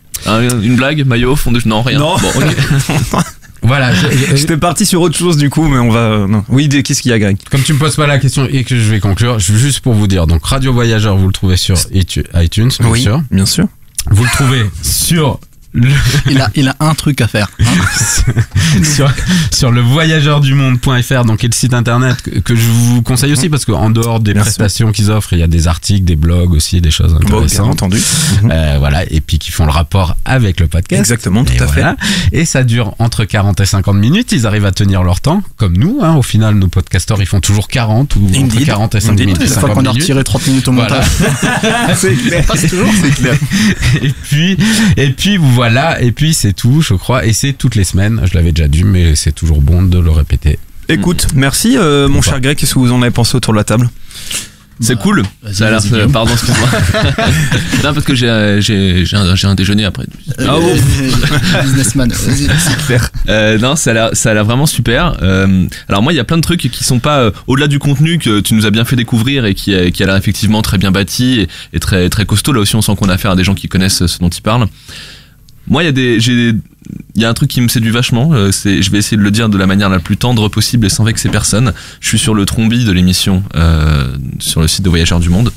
Une blague, Maillot, fond de... Non, rien. Non. Bon, okay. Voilà. Je, je... J'étais parti sur autre chose du coup, mais on va... Non. Oui, qu'est-ce qu'il y a, Greg? Comme tu me poses pas la question et que je vais conclure, juste pour vous dire, donc Radio Voyageur, vous le trouvez sur iTunes, bien oui, sûr. bien sûr. Vous le trouvez sur... Le... Il a, il a un truc à faire. Hein sur, sur le voyageur du monde point f r, donc qui est le site internet que, que je vous conseille aussi parce qu'en dehors des Merci. prestations qu'ils offrent, il y a des articles, des blogs aussi, des choses intéressantes. Bon, bien entendu. Euh, voilà, et puis qui font le rapport avec le podcast. Exactement, tout et à voilà. fait. Et ça dure entre quarante et cinquante minutes. Ils arrivent à tenir leur temps, comme nous. Hein. Au final, nos podcasteurs, ils font toujours quarante ou Indeed. entre quarante et cinquante minutes. Une fois qu'on a retiré trente minutes au montage. Voilà. C'est clair. C'est toujours, c'est clair. Et puis, et puis voilà. Et puis c'est tout, je crois, et c'est toutes les semaines. Je l'avais déjà dit, mais c'est toujours bon de le répéter. Écoute, merci euh, mon cher Greg. Qu'est-ce que vous en avez pensé autour de la table? C'est bah, cool. Ça a l'air. Euh, pardon, excuse-moi. Non, parce que j'ai, j'ai, j'ai, un, j'ai un déjeuner après. Ah bon. Businessman. C'est clair. Euh, non, ça a l'air, ça a l'air vraiment super. Euh, alors moi, il y a plein de trucs qui sont pas euh, au-delà du contenu que tu nous as bien fait découvrir et qui, qui a l'air effectivement très bien bâti et, et très, très costaud. Là aussi, on sent qu'on a affaire à des gens qui connaissent ce dont ils parlent. Moi, il y a des, j'ai, il y a un truc qui me séduit vachement. Euh, c'est, je vais essayer de le dire de la manière la plus tendre possible et sans vexer personne. Je suis sur le trombi de l'émission euh, sur le site de Voyageurs du Monde.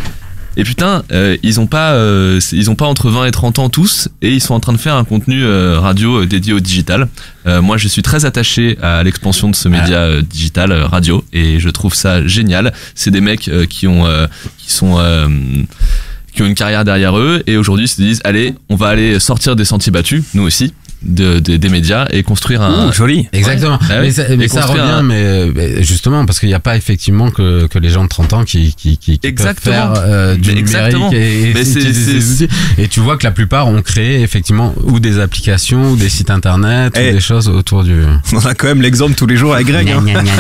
Et putain, euh, ils ont pas, euh, ils ont pas entre vingt et trente ans tous, et ils sont en train de faire un contenu euh, radio euh, dédié au digital. Euh, moi, je suis très attaché à l'expansion de ce média euh, digital euh, radio, et je trouve ça génial. C'est des mecs euh, qui ont, euh, qui sont euh, qui ont une carrière derrière eux et aujourd'hui se disent allez, on va aller sortir des sentiers battus, nous aussi, de, de, des médias et construire un... Ouh, joli. Exactement. Ouais. Mais ça, mais ça revient, un... mais, mais justement, parce qu'il n'y a pas effectivement que, que les gens de trente ans qui, qui, qui, qui peuvent faire euh, du mais numérique et, et, c'est, c'est, c'est... et tu vois que la plupart ont créé effectivement ou des applications ou des sites internet hey. ou des choses autour du... On a quand même l'exemple tous les jours avec Greg. Hein.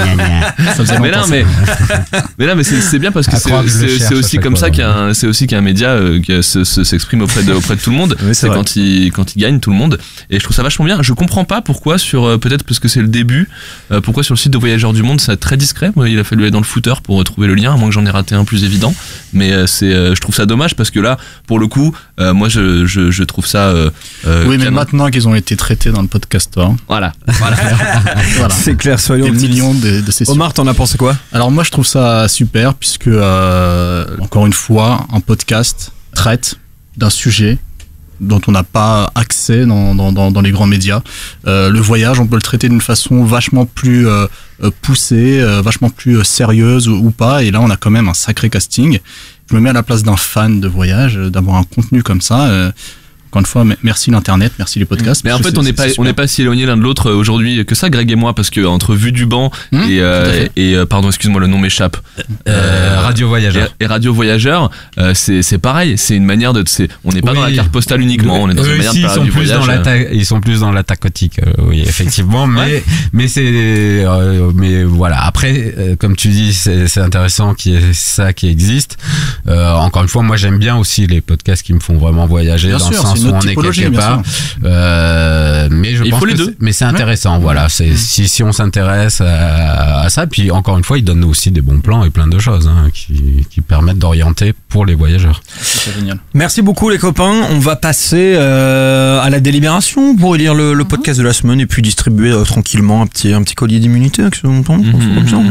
Ça mais là, mais, mais là, mais c'est, c'est bien parce que c'est, c'est, c'est aussi comme ça qu'un, c'est aussi qu'un média euh, qui se, se, s'exprime auprès de, auprès de tout le monde. Oui, c'est c'est quand il, quand il gagne tout le monde. Et je trouve ça vachement bien. Je comprends pas pourquoi sur, euh, peut-être parce que c'est le début, euh, pourquoi sur le site de Voyageurs du Monde c'est très discret. Moi, il a fallu aller dans le footer pour retrouver le lien, à moins que j'en ai raté un plus évident. Mais euh, c'est, euh, je trouve ça dommage parce que là, pour le coup, euh, moi je, je, je trouve ça. Euh, euh, oui, mais canon. Maintenant qu'ils ont été traités dans le podcaster. Voilà. Voilà. Voilà. C'est clair, soyons des millions de, de sessions. Omar, t'en as pensé quoi? Alors moi, je trouve ça super puisque euh, encore une fois, un podcast traite d'un sujet dont on n'a pas accès dans, dans, dans, dans les grands médias. Euh, le voyage, on peut le traiter d'une façon vachement plus euh, poussée, euh, vachement plus sérieuse ou, ou pas. Et là, on a quand même un sacré casting. Je me mets à la place d'un fan de voyage, d'avoir un contenu comme ça. Euh, Encore une fois, merci l'internet, merci les podcasts. Mais en fait, on n'est pas, on n'est pas si éloigné l'un de l'autre aujourd'hui que ça, Greg et moi, parce que entre Vue du banc mmh, et, euh, et euh, pardon, excuse-moi, le nom m'échappe. Euh, Radio Voyageur. Et, et Radio Voyageur, euh, c'est, c'est pareil, c'est une manière de, c'est, on n'est pas oui. dans la carte postale uniquement, on est dans Eux une manière si, de parler du voyage. Dans la ils sont plus dans la tacotique, euh, oui, effectivement, mais, ouais. mais c'est, euh, mais voilà. Après, euh, comme tu dis, c'est, c'est intéressant qu'il y ait ça qui existe. Euh, encore une fois, moi, j'aime bien aussi les podcasts qui me font vraiment voyager, bien dans sûr, le sens une où autre on est typologie, quelque bien part. sûr. Euh, mais je Il pense faut les que deux. c'est- mais c'est intéressant, voilà. C'est si si on s'intéresse à, à ça, puis encore une fois, il donne aussi des bons plans et plein de choses hein, qui qui permettent d'orienter pour les voyageurs. C'est génial. Merci beaucoup les copains. On va passer euh, à la délibération pour élire le, le podcast de la semaine et puis distribuer euh, tranquillement un petit un petit collier d'immunité. Avec ce montant, comme ça.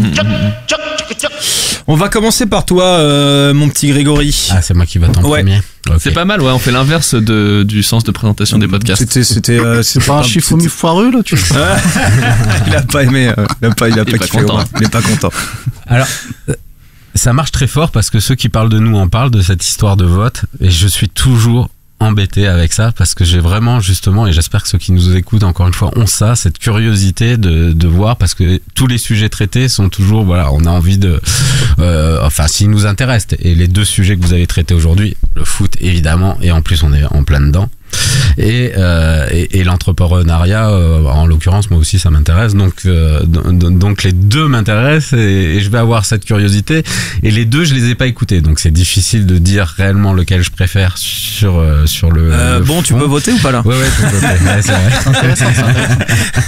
On va commencer par toi, euh, mon petit Grégory. Ah, c'est moi qui vote en Ouais. premier. Ok. C'est pas mal, ouais. On fait l'inverse de, du sens de présentation des podcasts. C'était c'était euh, C'est pas un chiffre c'était- foireux, là, tu il a pas aimé, euh, il a pas, il a Il est pas pas kiffé, content. ouais. Il est pas content. Alors, euh, ça marche très fort parce que ceux qui parlent de nous en parlent de cette histoire de vote et je suis toujours embêté avec ça parce que j'ai vraiment justement, et j'espère que ceux qui nous écoutent encore une fois ont ça, cette curiosité de, de voir parce que tous les sujets traités sont toujours, voilà, on a envie de, euh, enfin s'ils nous intéressent et les deux sujets que vous avez traités aujourd'hui, le foot évidemment et en plus on est en plein dedans. Et, euh, et, et l'entrepreneuriat, euh, en l'occurrence, moi aussi, ça m'intéresse. Donc, euh, donc, donc les deux m'intéressent et, et je vais avoir cette curiosité. Et les deux, je les ai pas écoutés. Donc, c'est difficile de dire réellement lequel je préfère sur euh, sur le. Euh, le bon, tu fond. peux voter ou pas là? Ouais, ouais, tu peux voter. Ouais, c'est vrai.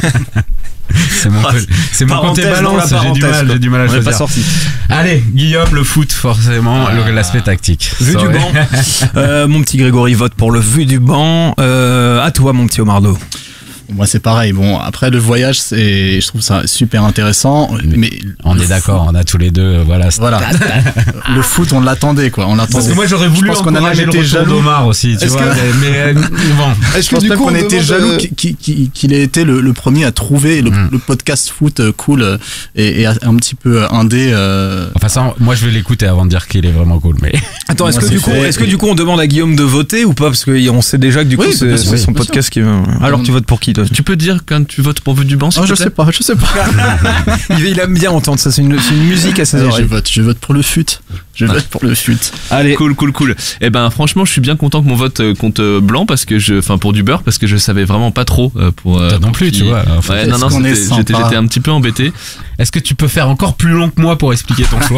C'est mon, co- c'est mon côté Parenthèse dans la balance, j'ai du parenthèse, mal, quoi. j'ai du mal à On est choisir. pas sorti. Allez, Guillaume, le foot, forcément, le- l'aspect tactique. Vu du Sorry. banc. Euh, mon petit Grégory vote pour le vu du banc. Euh, à toi, mon petit Omardo. Moi, c'est pareil. Bon, après, le voyage, c'est, je trouve ça super intéressant. Mais On est d'accord, on a tous les deux, euh, voilà. voilà. Le foot, on l'attendait, quoi. On l'attendait. Parce que moi j'aurais voulu Je pense qu'on a encourager même le été retour jaloux. d'Omar aussi, tu Est-ce vois. que- Mais, mais, euh, bon. Je pense même qu'on a été jaloux qu'il qu'il- qu'il ait été le, le premier à trouver le, Mm. le podcast foot euh, cool euh, et, et un petit peu euh, indé. euh, Enfin ça, moi je vais l'écouter avant de dire qu'il est vraiment cool. Mais Attends, est-ce Moi, que, du c'est coup, fait. est-ce que du coup on demande à Guillaume de voter ou pas? Parce qu'on sait déjà que du coup Oui, c'est bien sûr, c'est son bien podcast qui va. Alors tu votes pour qui toi? Tu peux dire quand tu votes pour Vue du banc, s'il Oh, te je plaît sais pas, je sais pas. il, il aime bien entendre ça, c'est une, c'est une musique à ses Allez, je oreilles. vote, je vote pour le fut. Je vote pour le fut. Allez, Cool, cool, cool. Eh ben, franchement, je suis bien content que mon vote euh, compte euh, blanc parce que je, enfin, pour du beurre parce que je savais vraiment pas trop euh, pour. euh, toi non pour plus, qui- tu vois. Enfin, Ouais, est-ce non, non, qu'on est c'était- j'étais, sympa j'étais un petit peu embêté. est-ce que tu peux faire encore plus long que moi pour expliquer ton choix?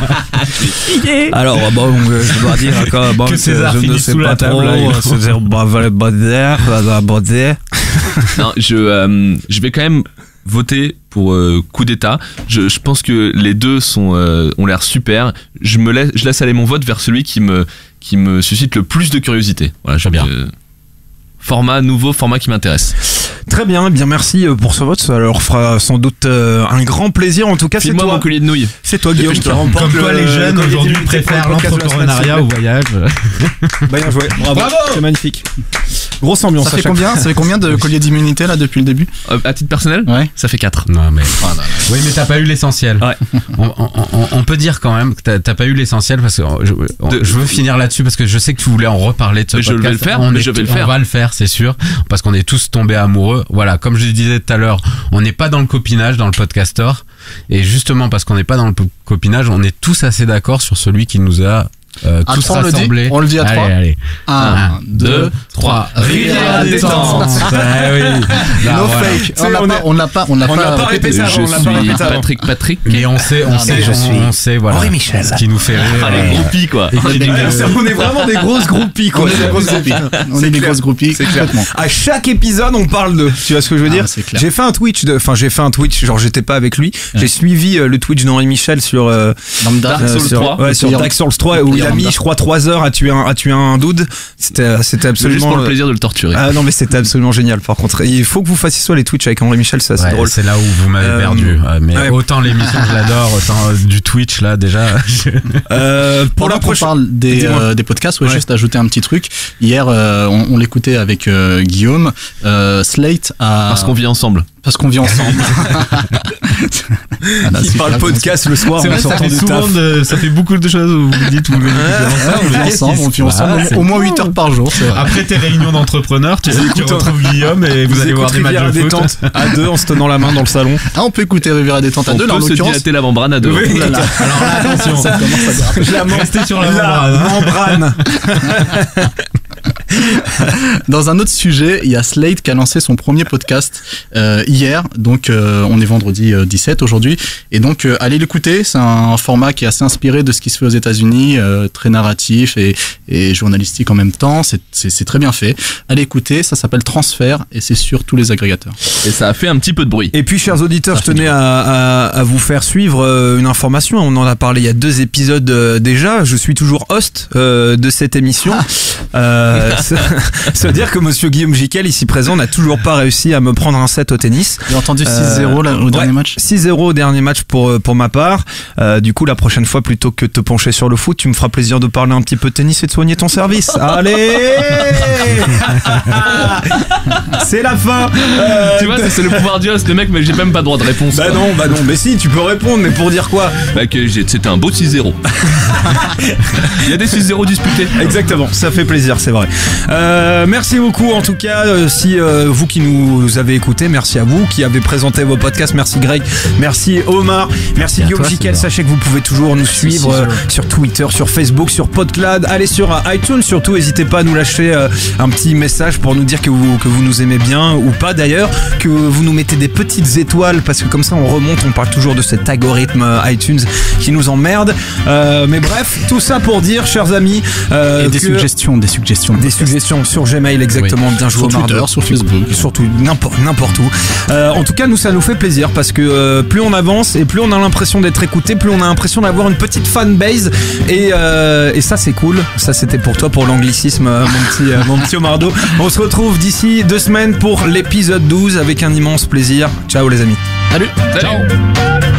alors bon, euh, je dois dire encore bon, Que c'est- César je ne finisse sais sous la pas table, trop. là, il faut- C'est dire Non, je, euh, je vais quand même voter pour euh, coup d'état. Je, je pense que les deux sont, euh, ont l'air super. Je me laisse, je laisse aller mon vote vers celui qui me, qui me suscite le plus de curiosité. Voilà, je bien. euh, format nouveau, format qui m'intéresse. Très bien, eh bien merci euh, pour ce vote. Ça leur fera sans doute euh, un grand plaisir. En tout cas, c'est File-moi toi. mon collier de nouilles. C'est toi, Guillaume, qui Dépêche-toi. remporte Comme toi, le- les le jeunes collier aujourd'hui d'immunité pour préfèrent le podcast de la semaine, l'entrepreneuriat au voyage. s'il vous plaît. Bien joué. Bravo. C'est magnifique. Grosse ambiance. Ça à fait chaque combien, ça fait combien de colliers d'immunité là depuis le début? Euh, à titre personnel, Ouais. ça fait quatre. Non mais. Oui, mais t'as pas eu l'essentiel. Ouais. On, on- on- on peut dire quand même que t'as- t'as pas eu l'essentiel parce que je, on- De- je veux finir là-dessus parce que je sais que tu voulais en reparler de ce Mais je vais podcast. le faire, On mais est- je vais le on faire. va le faire, c'est sûr, parce qu'on est tous tombés amoureux. Voilà, comme je le disais tout à l'heure, on n'est pas dans le copinage dans le podcaster, et justement parce qu'on n'est pas dans le po- copinage, on est tous assez d'accord sur celui qui nous a euh, À tous trois, on le dit rassemblés. On le dit à allez, trois allez. Un, deux, trois. Rivière détente. Ah oui. Là, No voilà. fake. On l'a on pas, est- on l'a pas, on l'a on pas. l'a pas répété Je avant, on l'a pas suis répété avant. Patrick Patrick. Mais on sait, on Non, sait, mais je on, suis on sait, voilà, Henri Michel. ce qui nous fait rire. Ah, les euh, groupies, quoi. et qui nous- Ouais, on est vraiment des grosses groupies, quoi. On est des grosses groupies. On C'est est des clair. grosses groupies. C'est clair. Complètement. À chaque épisode, on parle de. Tu vois ce que je veux Ah, dire? c'est clair. J'ai fait un Twitch, de- enfin j'ai fait un Twitch, genre j'étais pas avec lui. J'ai suivi euh, le Twitch d'Henri Michel sur euh, Lambda. Dark Souls sur, trois. ouais, sur Pire- Dark Souls trois où pire il a mis, Lambda. je crois, trois heures à tuer un, à tuer un dude. C'était, c'était Juste absolument. pour le plaisir de le torturer. Ah non mais c'était absolument génial. Par contre, il faut que vous fassiez soit les Twitch avec Henri Michel, c'est assez Ouais, drôle. c'est là où vous m'avez Euh, perdu. Euh, mais ouais. autant l'émission je l'adore, autant euh, du Twitch là déjà. Euh, pour Pendant la qu'on prochaine. parle des, Dis-moi. euh, des podcasts, ouais, Ouais. juste ajouter un petit truc. Hier, euh, on, on l'écoutait avec euh, Guillaume. Euh, Slate a... Parce qu'on vit ensemble. Parce qu'on vit ensemble. Voilà, Il super, parle podcast le soir C'est en vrai, ça sortant fait du souvent taf. de, ça fait beaucoup de choses où vous dites, vous venez on vit ensemble, on vit ensemble Ah, c'est au moins huit heures par jour, c'est vrai. Après tes réunions d'entrepreneurs, tu, tu retrouves Guillaume et vous, allez voir des matchs Rivière de foot. détente à deux en se tenant la main dans le salon. Ah, on peut écouter Riviera Détente à On deux, là, en peut se l'occurrence. dilater la membrane à deux. Oui. Ouh là là. Alors là, attention, Ça commence à déraper. La restez sur la la membrane. hein. membrane. Dans un autre sujet, il y a Slate qui a lancé son premier podcast euh, hier. Donc, euh, on est vendredi euh, dix-sept aujourd'hui. Et donc, euh, allez l'écouter. C'est un format qui est assez inspiré de ce qui se fait aux États-Unis, euh, très narratif et, et journalistique en même temps. C'est, c'est, c'est très bien fait. Allez écouter. Ça s'appelle Transfert et c'est sur tous les agrégateurs. Et ça a fait un petit peu de bruit. Et puis, chers auditeurs, je tenais à, à, à vous faire suivre euh, une information. On en a parlé il y a deux épisodes euh, déjà. Je suis toujours host euh, de cette émission. Euh, ça, ça veut dire que monsieur Guillaume Jiquel, ici présent, n'a toujours pas réussi à me prendre un set au tennis. J'ai entendu six zéro là, au ouais, dernier match. six zéro au dernier match pour, pour ma part. Euh, du coup, la prochaine fois, plutôt que de te pencher sur le foot, tu me feras plaisir de parler un petit peu de tennis et de soigner ton service. Allez. C'est la fin. Euh, tu vois, c'est le pouvoir du host, le mec, mais j'ai même pas droit de réponse. Bah quoi. non, bah non, mais si, tu peux répondre, mais pour dire quoi? Bah que j'ai- c'était un beau six zéro. Il y a des six zéro disputés. Exactement, ça fait plaisir, c'est vrai. Euh, merci beaucoup en tout cas, euh, si euh, vous qui nous avez écoutés, merci à vous qui avez présenté vos podcasts, merci Greg, merci Omar, merci Guillaume Jiquel. Sachez que vous pouvez toujours nous suivre euh, sur Twitter, sur Facebook, sur PodCloud, allez sur euh, iTunes surtout, n'hésitez pas à nous lâcher euh, un petit message pour nous dire que vous, que vous nous aimez bien ou pas d'ailleurs, que vous nous mettez des petites étoiles parce que comme ça on remonte, on parle toujours de cet algorithme euh, iTunes qui nous emmerde. Euh, mais bref, tout ça pour dire, chers amis, euh, Et des que- suggestions, des suggestions. des suggestions sur Gmail, exactement. Oui. Bien joué, Sur Omar. Twitter, sur Facebook. Surtout n'importe, n'importe où. Euh, en tout cas, nous, ça nous fait plaisir parce que euh, plus on avance et plus on a l'impression d'être écouté, plus on a l'impression d'avoir une petite fanbase. Et, euh, et ça, c'est cool. Ça, c'était pour toi, pour l'anglicisme, euh, mon petit, euh, mon petit Omardo. On se retrouve d'ici deux semaines pour l'épisode douze avec un immense plaisir. Ciao, les amis. Salut. Ciao.